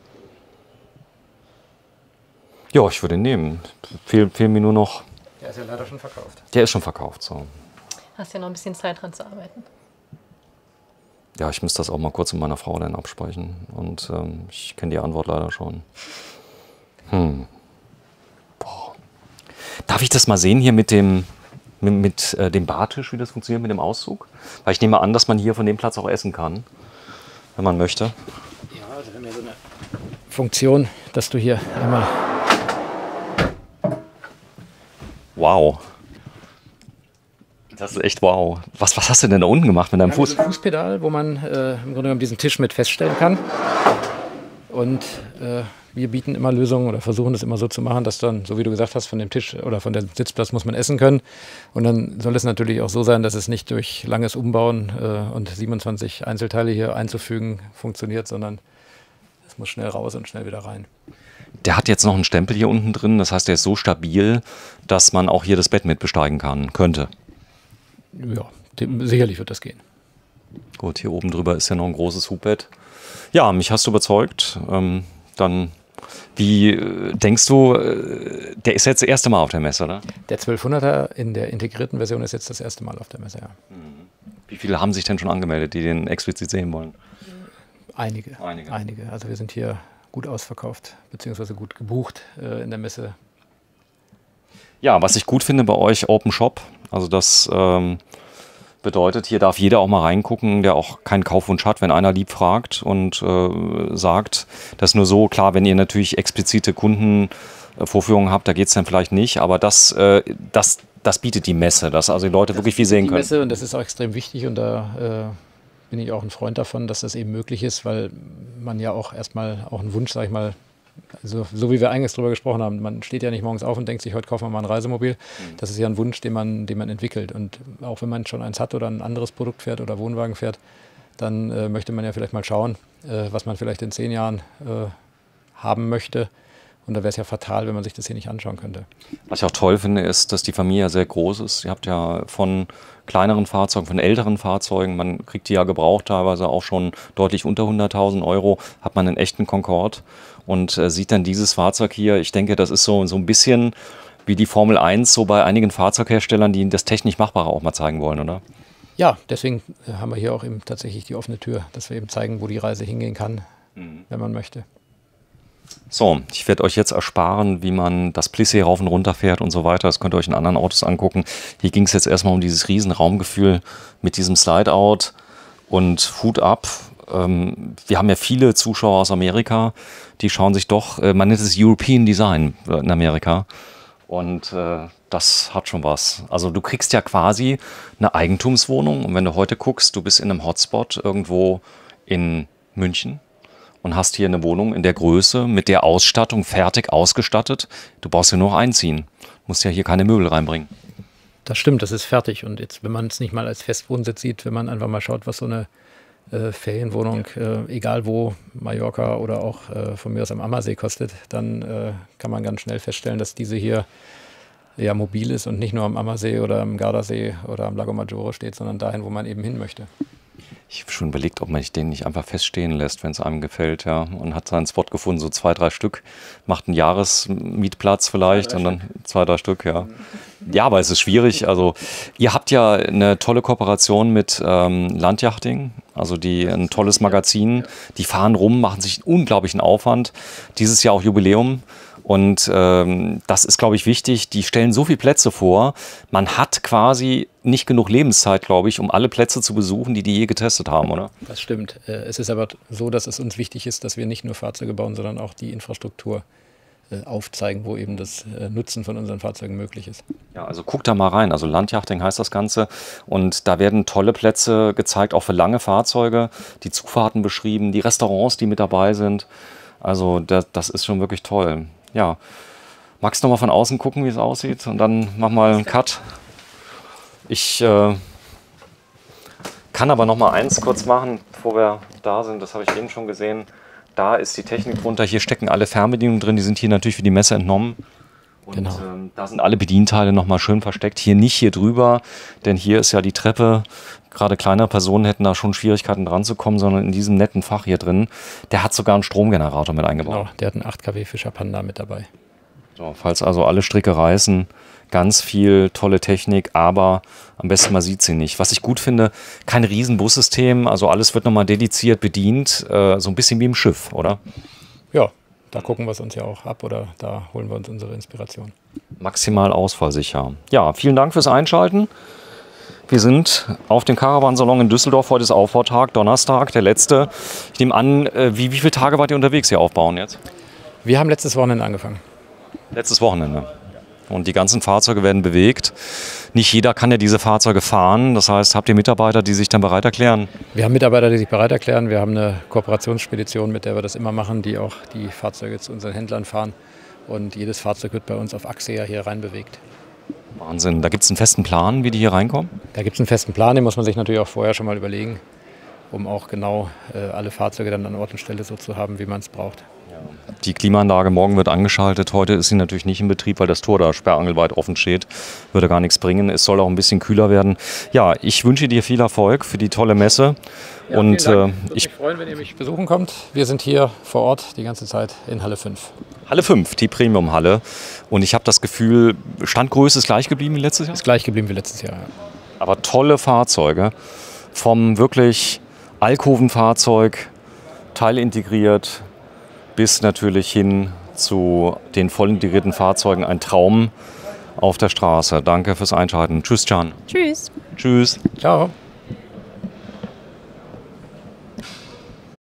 Ja, ich würde ihn nehmen. Fehlen mir nur noch. Der ist ja leider schon verkauft. Der ist schon verkauft, so. Hast ja noch ein bisschen Zeit dran zu arbeiten. Ja, ich müsste das auch mal kurz mit meiner Frau dann absprechen. Und ich kenne die Antwort leider schon. Boah. Darf ich das mal sehen hier mit dem Bartisch, wie das funktioniert mit dem Auszug? Weil ich nehme an, dass man hier von dem Platz auch essen kann, wenn man möchte. Ja, also wir haben ja so eine Funktion, dass du hier einmal... Wow. Das ist echt wow. Was hast du denn da unten gemacht mit deinem Fuß? Ein Fußpedal, wo man im Grunde genommen diesen Tisch mit feststellen kann. Und wir bieten immer Lösungen oder versuchen es immer so zu machen, dass dann, so wie du gesagt hast, von dem Tisch oder von dem Sitzplatz muss man essen können. Und dann soll es natürlich auch so sein, dass es nicht durch langes Umbauen und 27 Einzelteile hier einzufügen funktioniert, sondern es muss schnell raus und schnell wieder rein. Der hat jetzt noch einen Stempel hier unten drin, das heißt, der ist so stabil, dass man auch hier das Bett mit besteigen könnte. Ja, sicherlich wird das gehen. Gut, hier oben drüber ist ja noch ein großes Hubbett. Ja, mich hast du überzeugt. Dann, wie denkst du, der ist jetzt das erste Mal auf der Messe, oder? Der 1200er in der integrierten Version ist jetzt das erste Mal auf der Messe, ja. Wie viele haben sich denn schon angemeldet, die den explizit sehen wollen? Einige. Also wir sind hier gut ausverkauft, beziehungsweise gut gebucht in der Messe. Ja, was ich gut finde bei euch, Open Shop. Also das bedeutet, hier darf jeder auch mal reingucken, der auch keinen Kaufwunsch hat, wenn einer lieb fragt und sagt, das ist nur so, klar, wenn ihr natürlich explizite Kundenvorführungen habt, da geht es dann vielleicht nicht, aber das bietet die Messe, dass also die Leute wirklich viel sehen können. Messe, und das ist auch extrem wichtig und da bin ich auch ein Freund davon, dass das eben möglich ist, weil man ja auch erstmal auch einen Wunsch, sag ich mal, also, so wie wir eingangs darüber gesprochen haben, man steht ja nicht morgens auf und denkt sich, heute kaufen wir mal ein Reisemobil. Das ist ja ein Wunsch, den man entwickelt. Und auch wenn man schon eins hat oder ein anderes Produkt fährt oder Wohnwagen fährt, dann möchte man ja vielleicht mal schauen, was man vielleicht in 10 Jahren haben möchte. Und da wäre es ja fatal, wenn man sich das hier nicht anschauen könnte. Was ich auch toll finde, ist, dass die Familie ja sehr groß ist. Ihr habt ja von kleineren Fahrzeugen, von älteren Fahrzeugen, man kriegt die ja gebraucht, teilweise auch schon deutlich unter 100.000 €, hat man einen echten Concorde und sieht dann dieses Fahrzeug hier. Ich denke, das ist so ein bisschen wie die Formel 1, so bei einigen Fahrzeugherstellern, die das technisch Machbare auch mal zeigen wollen, oder? Ja, deswegen haben wir hier auch eben tatsächlich die offene Tür, dass wir eben zeigen, wo die Reise hingehen kann, wenn man möchte. So, ich werde euch jetzt ersparen, wie man das Plissé rauf und runter fährt und so weiter. Das könnt ihr euch in anderen Autos angucken. Hier ging es jetzt erstmal um dieses riesen Raumgefühl mit diesem Slide-Out und Hut ab. Wir haben ja viele Zuschauer aus Amerika, die schauen sich doch, man nennt es European Design in Amerika. Und das hat schon was. Also du kriegst ja quasi eine Eigentumswohnung. Und wenn du heute guckst, du bist in einem Hotspot irgendwo in München und hast hier eine Wohnung in der Größe, mit der Ausstattung fertig ausgestattet. Du brauchst ja nur noch einziehen. Du musst ja hier keine Möbel reinbringen. Das stimmt, das ist fertig. Und jetzt, wenn man es nicht mal als Festwohnsitz sieht, wenn man einfach mal schaut, was so eine Ferienwohnung, egal wo, Mallorca oder auch von mir aus am Ammersee kostet, dann kann man ganz schnell feststellen, dass diese hier ja mobil ist und nicht nur am Ammersee oder am Gardasee oder am Lago Maggiore steht, sondern dahin, wo man eben hin möchte. Ich habe schon überlegt, ob man den nicht einfach feststehen lässt, wenn es einem gefällt, ja. Und hat seinen Spot gefunden, so 2, 3 Stück, macht einen Jahresmietplatz vielleicht und dann 2, 3 Stück, ja. Ja, aber es ist schwierig. Also ihr habt ja eine tolle Kooperation mit Landjachting, also ein tolles Magazin. Die fahren rum, machen sich einen unglaublichen Aufwand. Dieses Jahr auch Jubiläum. Und das ist, glaube ich, wichtig. Die stellen so viele Plätze vor. Man hat quasi nicht genug Lebenszeit, glaube ich, um alle Plätze zu besuchen, die je getestet haben, oder? Das stimmt. Es ist aber so, dass es uns wichtig ist, dass wir nicht nur Fahrzeuge bauen, sondern auch die Infrastruktur aufzeigen, wo eben das Nutzen von unseren Fahrzeugen möglich ist. Ja, also guck da mal rein. Also Landjachting heißt das Ganze. Und da werden tolle Plätze gezeigt, auch für lange Fahrzeuge. Die Zugfahrten beschrieben, die Restaurants, die mit dabei sind. Also das ist schon wirklich toll. Ja, magst du noch mal von außen gucken, wie es aussieht? Und dann mach mal einen Cut. Ich kann aber noch mal eins kurz machen, bevor wir da sind. Das habe ich eben schon gesehen. Da ist die Technik drunter. Hier stecken alle Fernbedienungen drin. Die sind hier natürlich für die Messe entnommen. Und genau. Da sind alle Bedienteile noch mal schön versteckt. Hier nicht hier drüber, denn hier ist ja die Treppe. Gerade kleinere Personen hätten da schon Schwierigkeiten dran zu kommen, sondern in diesem netten Fach hier drin. Der hat sogar einen Stromgenerator mit eingebaut. Genau, der hat einen 8 kW Fischer Panda mit dabei. So, falls also alle Stricke reißen, ganz viel tolle Technik, aber am besten man sieht sie nicht. Was ich gut finde, kein riesen Bussystem, also alles wird nochmal dediziert bedient, so ein bisschen wie im Schiff, oder? Ja, da gucken wir es uns ja auch ab oder da holen wir uns unsere Inspiration. Maximal ausfallsicher. Ja, vielen Dank fürs Einschalten. Wir sind auf dem Caravansalon in Düsseldorf. Heute ist Aufbautag, Donnerstag, der letzte. Ich nehme an, wie viele Tage wart ihr unterwegs hier aufbauen jetzt? Wir haben letztes Wochenende angefangen. Letztes Wochenende. Und die ganzen Fahrzeuge werden bewegt. Nicht jeder kann ja diese Fahrzeuge fahren. Das heißt, habt ihr Mitarbeiter, die sich dann bereit erklären? Wir haben Mitarbeiter, die sich bereit erklären. Wir haben eine Kooperationsspedition, mit der wir das immer machen, die auch die Fahrzeuge zu unseren Händlern fahren. Und jedes Fahrzeug wird bei uns auf Achse ja hier rein bewegt. Wahnsinn. Da gibt es einen festen Plan, wie die hier reinkommen? Da gibt es einen festen Plan, den muss man sich natürlich auch vorher schon mal überlegen, um auch genau alle Fahrzeuge dann an Ort und Stelle so zu haben, wie man es braucht. Die Klimaanlage morgen wird angeschaltet. Heute ist sie natürlich nicht in Betrieb, weil das Tor da sperrangelweit offen steht. Würde gar nichts bringen. Es soll auch ein bisschen kühler werden. Ja, ich wünsche dir viel Erfolg für die tolle Messe. Ja, und ich würde mich freuen, wenn ihr mich besuchen kommt. Wir sind hier vor Ort die ganze Zeit in Halle 5. Halle 5, die Premium-Halle. Und ich habe das Gefühl, Standgröße ist gleich geblieben wie letztes Jahr? Ist gleich geblieben wie letztes Jahr, ja. Aber tolle Fahrzeuge. Vom wirklich Alkovenfahrzeug, teilintegriert, bis natürlich hin zu den voll integrierten Fahrzeugen. Ein Traum auf der Straße. Danke fürs Einschalten. Tschüss, Can. Tschüss. Tschüss. Ciao.